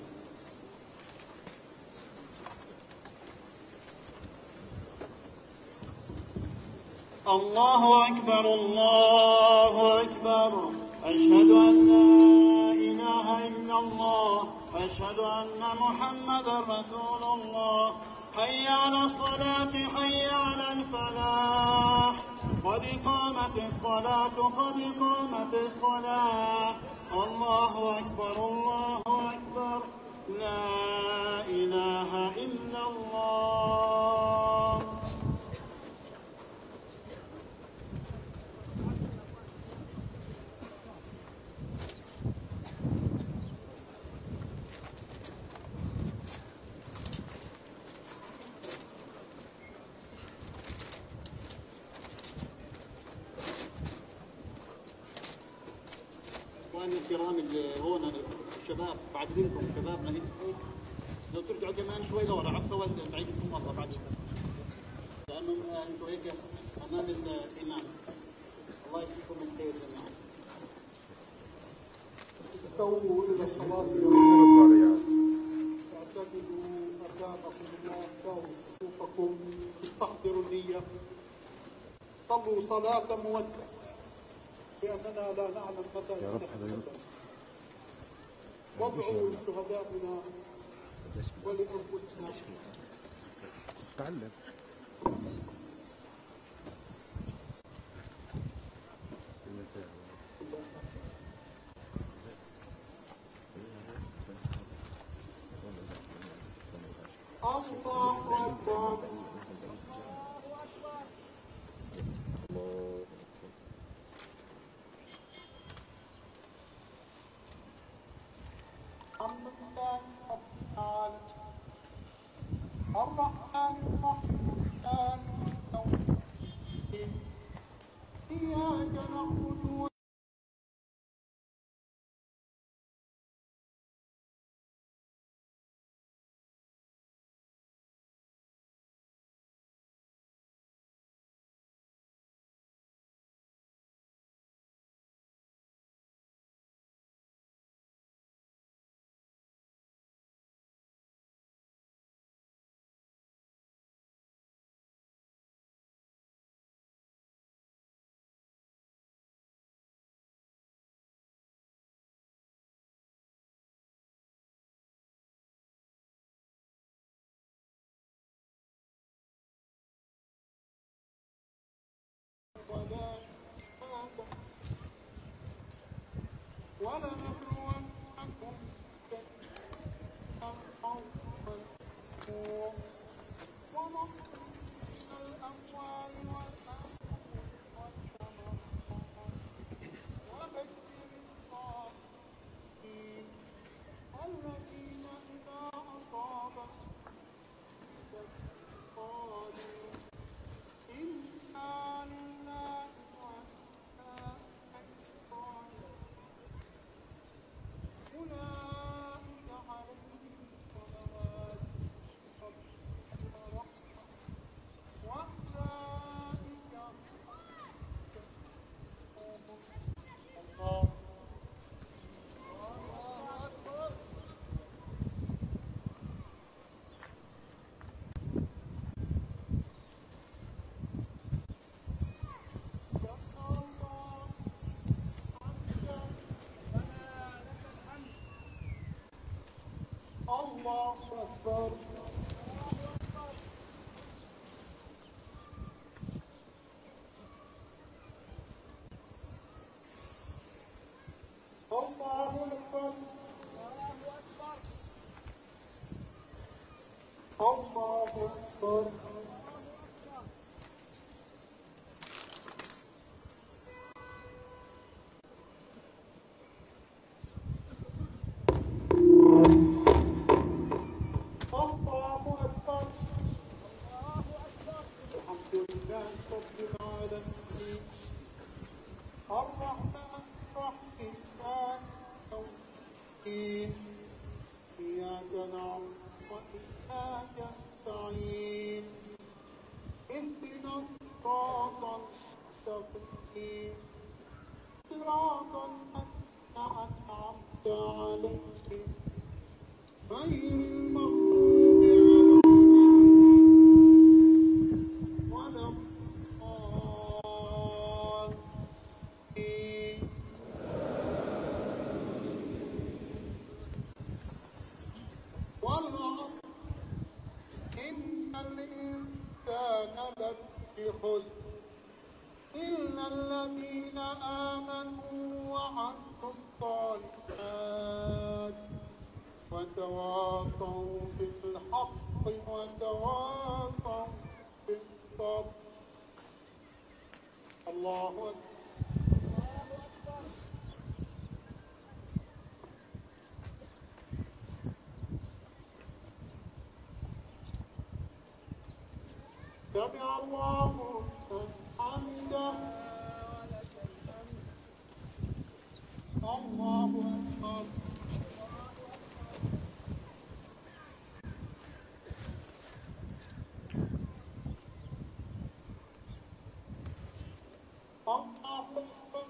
الله أكبر الله أكبر، أشهد أن لا إله إلا الله، أشهد أن محمدا رسول الله. حي على الصلاة حي على الفلاح، قد قامت الصلاة قد قامت الصلاة. الله أكبر الله أكبر، لا إله إلا الله. اخواني الكرام اللي هون الشباب، بعد منكم شبابنا هيك لو ترجعوا كمان شوي لورا على الصوت بعيدكم مره بعدين، لانه انتم هيك امام الامام. الله يجزيكم الخير جميعا. استووا الى الصلاه واعتدلوا ارزاقكم الله، اختاروا صفوفكم، استحضروا النيه، صلوا صلاه مودع، لأننا لا نعلم متى يكون. وادعوا لشهدائنا ولأنفسنا. تعلم الله أكبر. الحمد لله رب العالمين، الرحمن الرحيم، إياك نعبد ولنبلونكم بالخوف والجوع ونقص من الأموال والأنفس والثمرات وبشر الصابرين الذين إذا أصابتهم قالوا إنا لله وإنا إليه راجعون أولئك عليهم صلوات ورحمة وأولئك الله الله أكبر. الله أكبر. الله سمع الله حمده. الله أكبر. الله أكبر.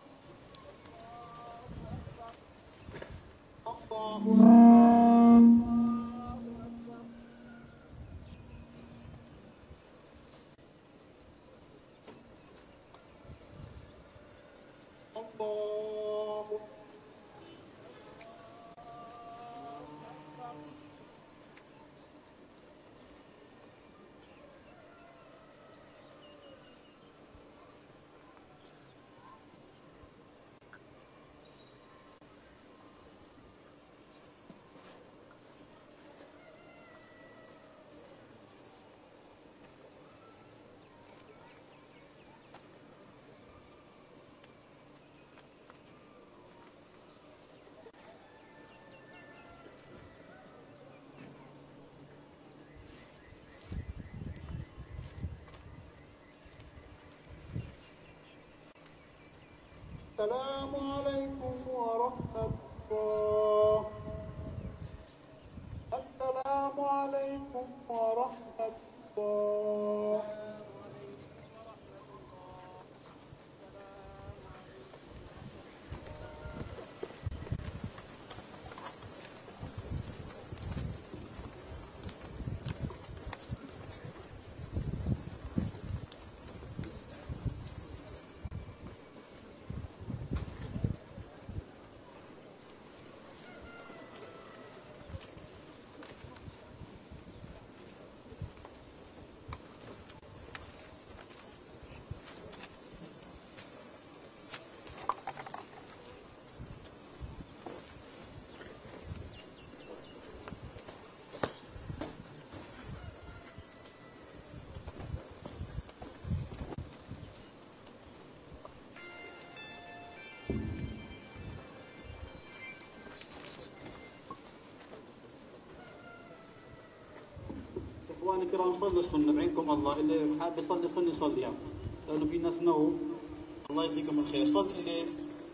الله أكبر. السلام عليكم ورحمة الله. السلام عليكم ورحمة الله. اخواني الكرام صلوا السنه بعينكم الله، اللي حاب يصلي سنه يصلي يعني، لانه في ناس نو. الله يجزيكم الخير. صل اللي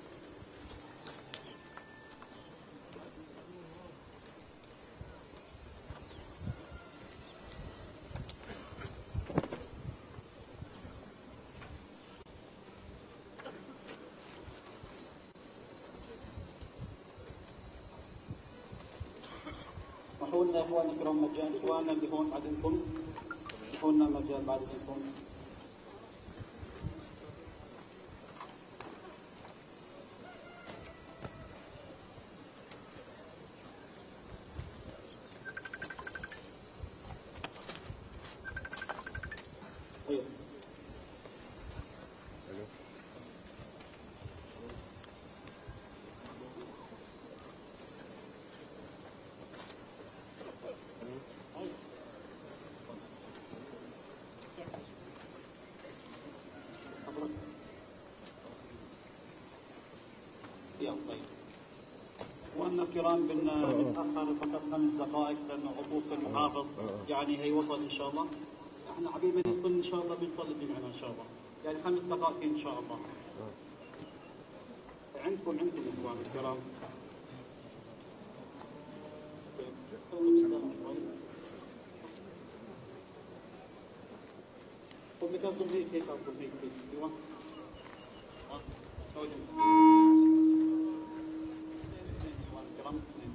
محولنا يا اخواني الكرام مجال، اخواننا اللي هون بعدكم محولنا مجال بعد اذنكم. طيب رياض. طيب وأنا الكرام بدنا نتأخر فقط خمس دقائق لأنه عطوف المحافظ يعني هي وصل إن شاء الله. احنا حبيبي نصلي إن شاء الله بنصلي جميعنا إن شاء الله. يعني خمس دقائق إن شاء الله. عندكم عندكم إخوان الكرام. قومي كاتم هيك هيك كاتم هيك هيك ايوه ها توجه الكرام اثنين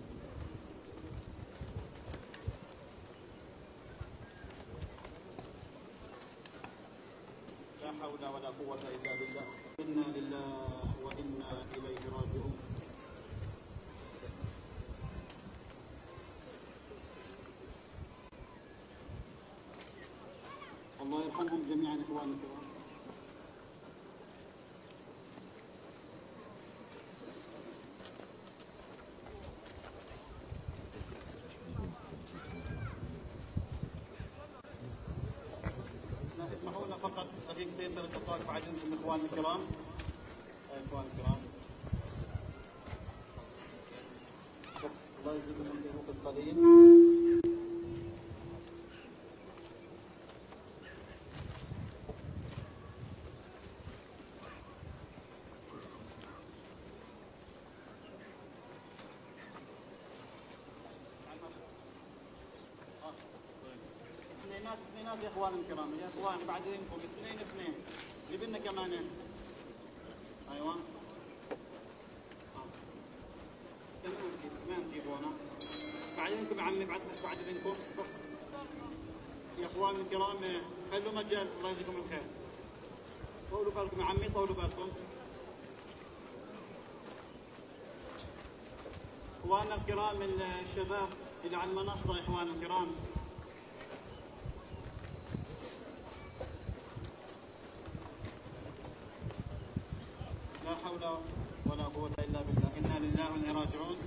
لا حول ولا قوة إلا بالله. إنا لله وإنا إليه راجعون. الله يرحمهم جميعا اخواني الكرام. اسمحوا لنا فقط دقيقتين ثلاث دقائق بعد اذنكم اخواني الكرام. اخواني الكرام الله يجزيكم من الوقت القليل. اثنينات اثنينات يا اخوان الكرام يا اخوان بعد اذنكم اثنين اثنين جيب لنا كمان. ايوه كمان تجيبونا بعد اذنكم يا عمي بعد بعد اذنكم يا اخوان الكرام خلوا مجال. الله يجزيكم الخير. طولوا بالكم يا عمي طولوا بالكم. اخواننا الكرام الشباب اللي على المنصه يا اخوان الكرام لا حول ولا قوة إلا بالله. إنا لله وإنا راجعون.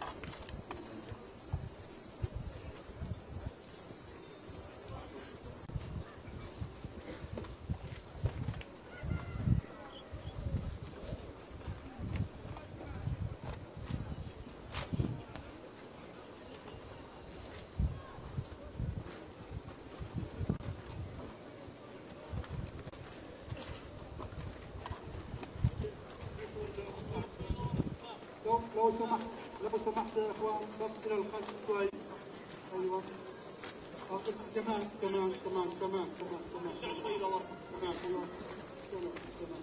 لو سمحت لو سمحت يا اخوان بس الى الخلف شوي. ايوه كمان كمان كمان كمان كمان كمان شوي لورا كمان ايوه كمان.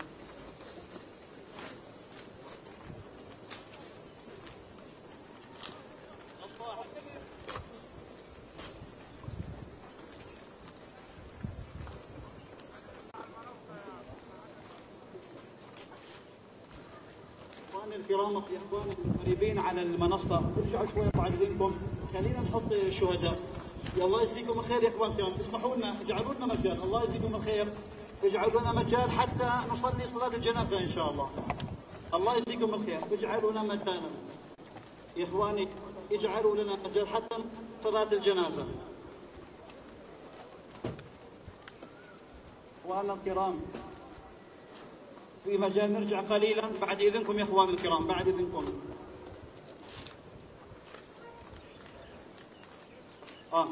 الكرام يا اخوان القريبين على المنصه ارجعوا شوي بعد اذنكم. خلينا نحط شهداء. يا الله يجزيكم الخير يا اخوان الكرام. اسمحوا لنا اجعلوا لنا مجال. الله يجزيكم الخير. اجعلوا لنا مجال حتى نصلي صلاه الجنازه ان شاء الله. الله يجزيكم الخير. اجعلوا لنا مجالا يا اخواني. اجعلوا لنا مجال حتى صلاه الجنازه. اخواننا الكرام في مجال نرجع قليلا بعد اذنكم يا اخوان الكرام بعد اذنكم. اه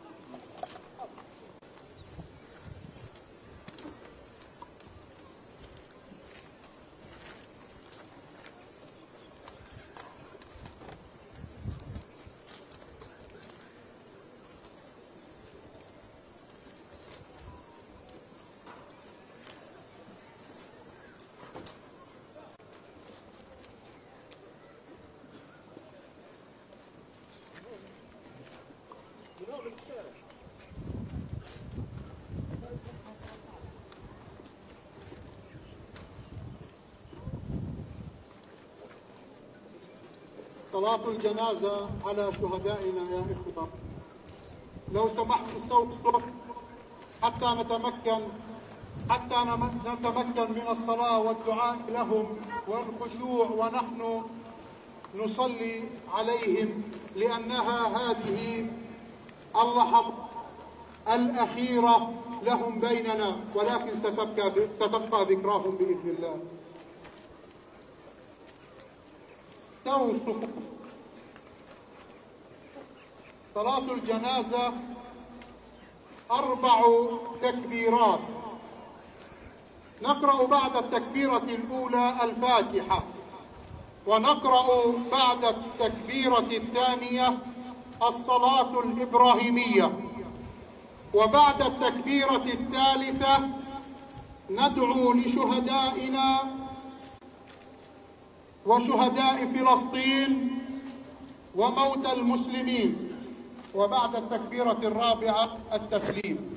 صلاة الجنازة على شهدائنا يا إخوة. لو سمحت استووا الصف حتى نتمكن حتى نتمكن من الصلاة والدعاء لهم والخشوع ونحن نصلي عليهم، لأنها هذه اللحظة الأخيرة لهم بيننا، ولكن ستبقى ستبقى ذكراهم بإذن الله. استووا الصفوف. صلاة الجنازة أربع تكبيرات. نقرأ بعد التكبيرة الأولى الفاتحة، ونقرأ بعد التكبيرة الثانية الصلاة الإبراهيمية، وبعد التكبيرة الثالثة ندعو لشهدائنا وشهداء فلسطين وموتى المسلمين، وبعد التكبيرة الرابعة التسليم.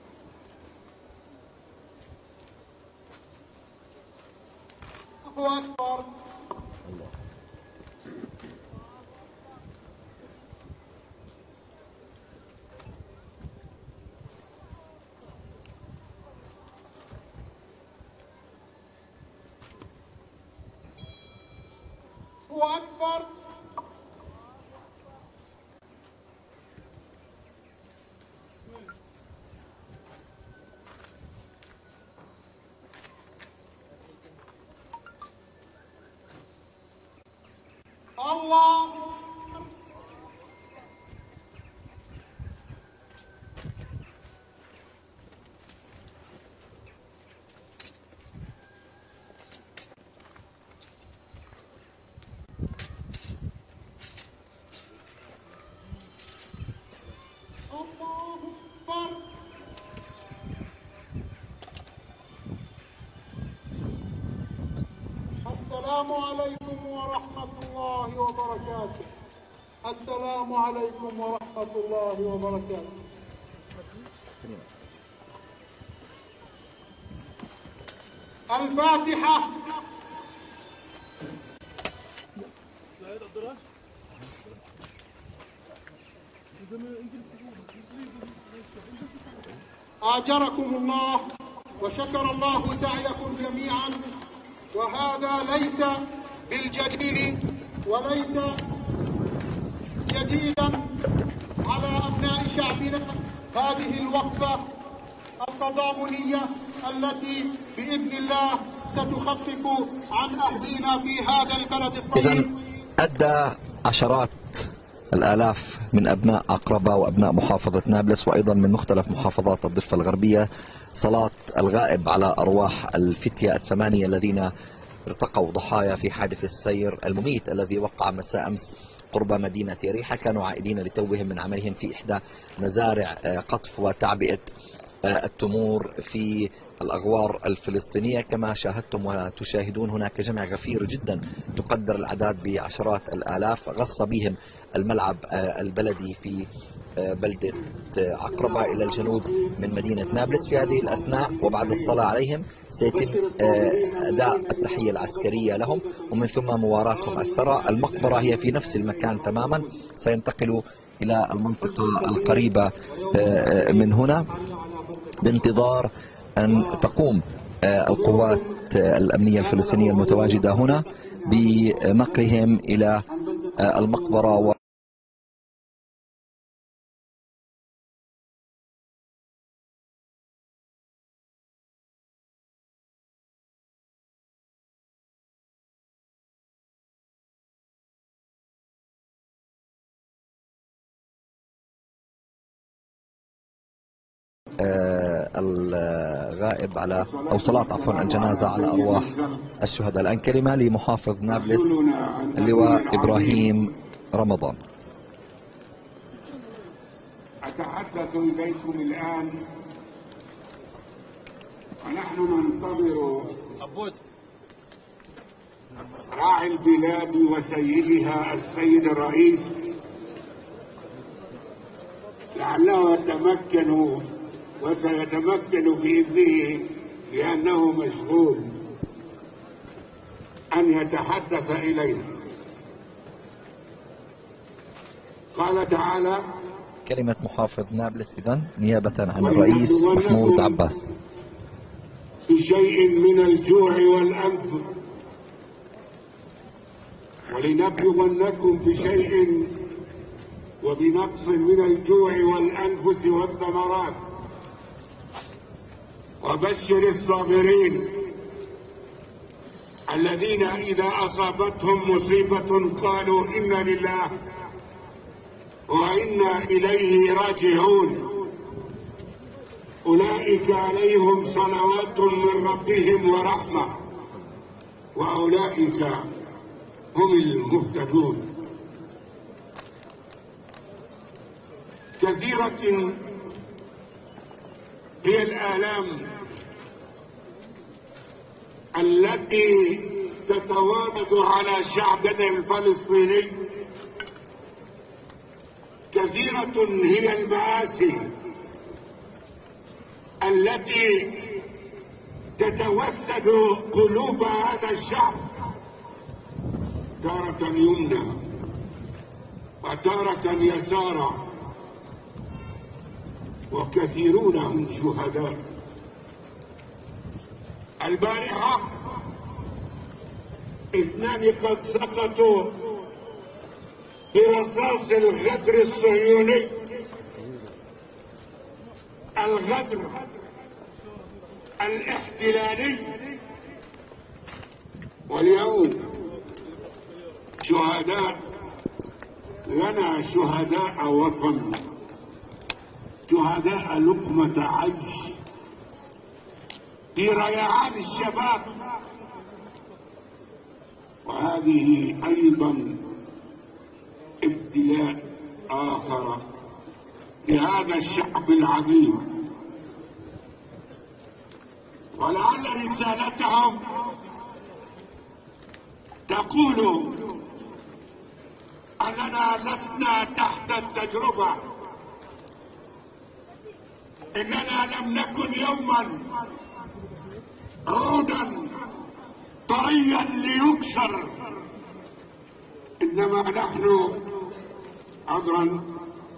الله أكبر. الله أكبر. الله. السلام عليكم ورحمة الله وبركاته. السلام عليكم ورحمة الله وبركاته. الفاتحة. آجركم الله وشكر الله سعيكم جميعا، وهذا ليس بالجدير وليس جديدا على أبناء شعبنا هذه الوقفة التضامنية التي بإذن الله ستخفف عن أهلنا في هذا البلد الطيب. إذن أدى عشرات الآلاف من أبناء عقربة وأبناء محافظة نابلس وأيضا من مختلف محافظات الضفة الغربية صلاة الغائب على أرواح الفتية الثمانية الذين ارتقوا ضحايا في حادث السير المميت الذي وقع مساء أمس قرب مدينة ريحة. كانوا عائدين لتوهم من عملهم في إحدى مزارع قطف وتعبئة التمور في الأغوار الفلسطينية. كما شاهدتم وتشاهدون هناك جمع غفير جدا تقدر الأعداد بعشرات الآلاف غص بهم الملعب البلدي في بلدة عقربة إلى الجنوب من مدينة نابلس. في هذه الأثناء وبعد الصلاة عليهم سيتم أداء التحية العسكرية لهم ومن ثم مواراتهم الثرى. المقبرة هي في نفس المكان تماما، سينتقلوا إلى المنطقة القريبة من هنا بانتظار أن تقوم القوات الأمنية الفلسطينية المتواجدة هنا بنقلهم إلى المقبرة و الغائب على أو صلاة عفوا الجنازة على أرواح الشهداء. الآن كلمة لمحافظ نابلس اللواء إبراهيم رمضان. أتحدث إليكم الآن ونحن ننتظر راعي البلاد وسيدها السيد الرئيس لعله يتمكن وسيتمكن بإذنه لأنه مشغول أن يتحدث إلينا. قال تعالى: كلمة محافظ نابلس إذن نيابة عن الرئيس محمود عباس. بشيء من الجوع والأنف ولنبلونكم بشيء وبنقص من الجوع والأنفس والثمرات وبشر الصابرين الذين إذا أصابتهم مصيبة قالوا إنا لله وإنا إليه راجعون، أولئك عليهم صلوات من ربهم ورحمة وأولئك هم المهتدون. كثيرة هي الآلام التي تتوارد على شعبنا الفلسطيني، كثيرة هي المآسي التي تتوسد قلوب هذا الشعب، تارة يمنى وتارة يسارا، وكثيرون هم شهداء. البارحة اثنان قد سقطوا برصاص الغدر الصهيوني، الغدر الاحتلالي، واليوم شهداء لنا، شهداء وطن، شهداء لقمة عيش في ريعان الشباب. وهذه أيضا ابتلاء آخر لهذا الشعب العظيم، ولعل رسالتهم تقول أننا لسنا تحت التجربة، إننا لم نكن يوما عودا طريا ليكسر، إنما نحن عذرا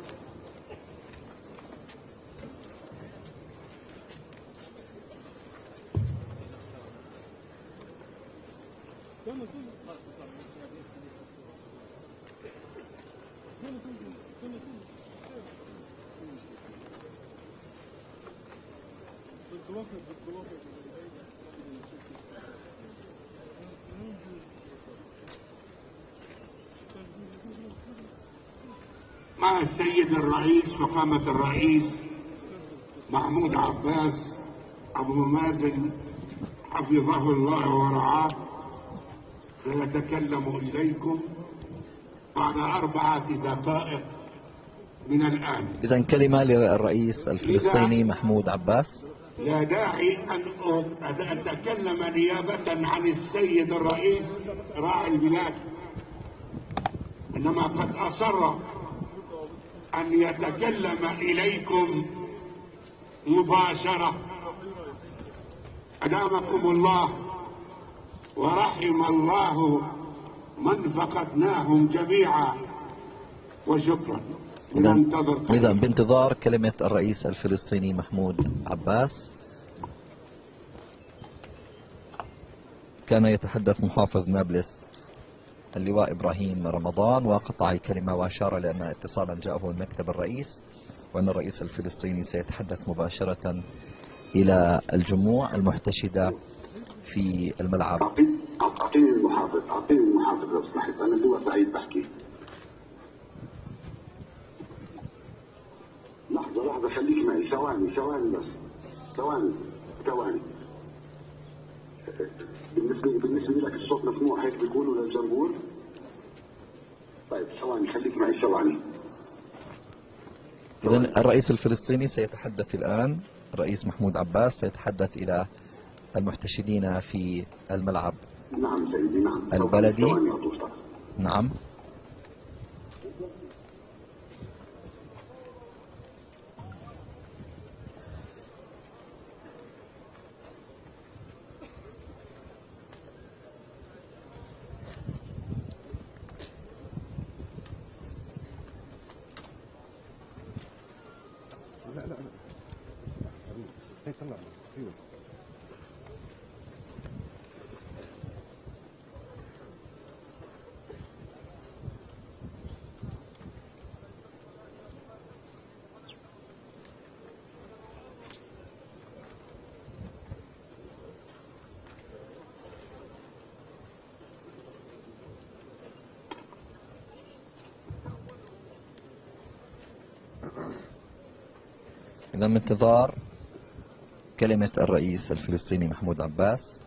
مع السيد الرئيس فخامة الرئيس محمود عباس أبو مازن حفظه الله ورعاه، سيتكلم إليكم بعد أربعة دقائق من الآن. إذن كلمة للرئيس الفلسطيني محمود عباس. لا داعي أن أتكلم نيابة عن السيد الرئيس راعي البلاد، إنما قد أصر أن يتكلم إليكم مباشرة. أدامكم الله ورحم الله من فقدناهم جميعا، وشكرا. إذا بانتظار كلمة الرئيس الفلسطيني محمود عباس. كان يتحدث محافظ نابلس اللواء إبراهيم رمضان، وقطع الكلمة وأشار لأن اتصالا جاءه من مكتب الرئيس وأن الرئيس الفلسطيني سيتحدث مباشرة إلى الجموع المحتشدة في الملعب. أعطيني المحافظ، أعطيني المحافظ لو سمحت، أنا اللواء سعيد بحكي. لحظة لحظة خليك معي، ثواني ثواني بس، ثواني ثواني. بالنسبة بالنسبة لك الصوت مسموع هيك بيقولوا للجمهور؟ طيب ثواني خليك معي ثواني. إذن الرئيس الفلسطيني سيتحدث الآن، الرئيس محمود عباس سيتحدث إلى المحتشدين في الملعب. نعم سيدي نعم. البلدي. نعم. لا لا لا هي طلع ايوه إذا بانتظار كلمة الرئيس الفلسطيني محمود عباس.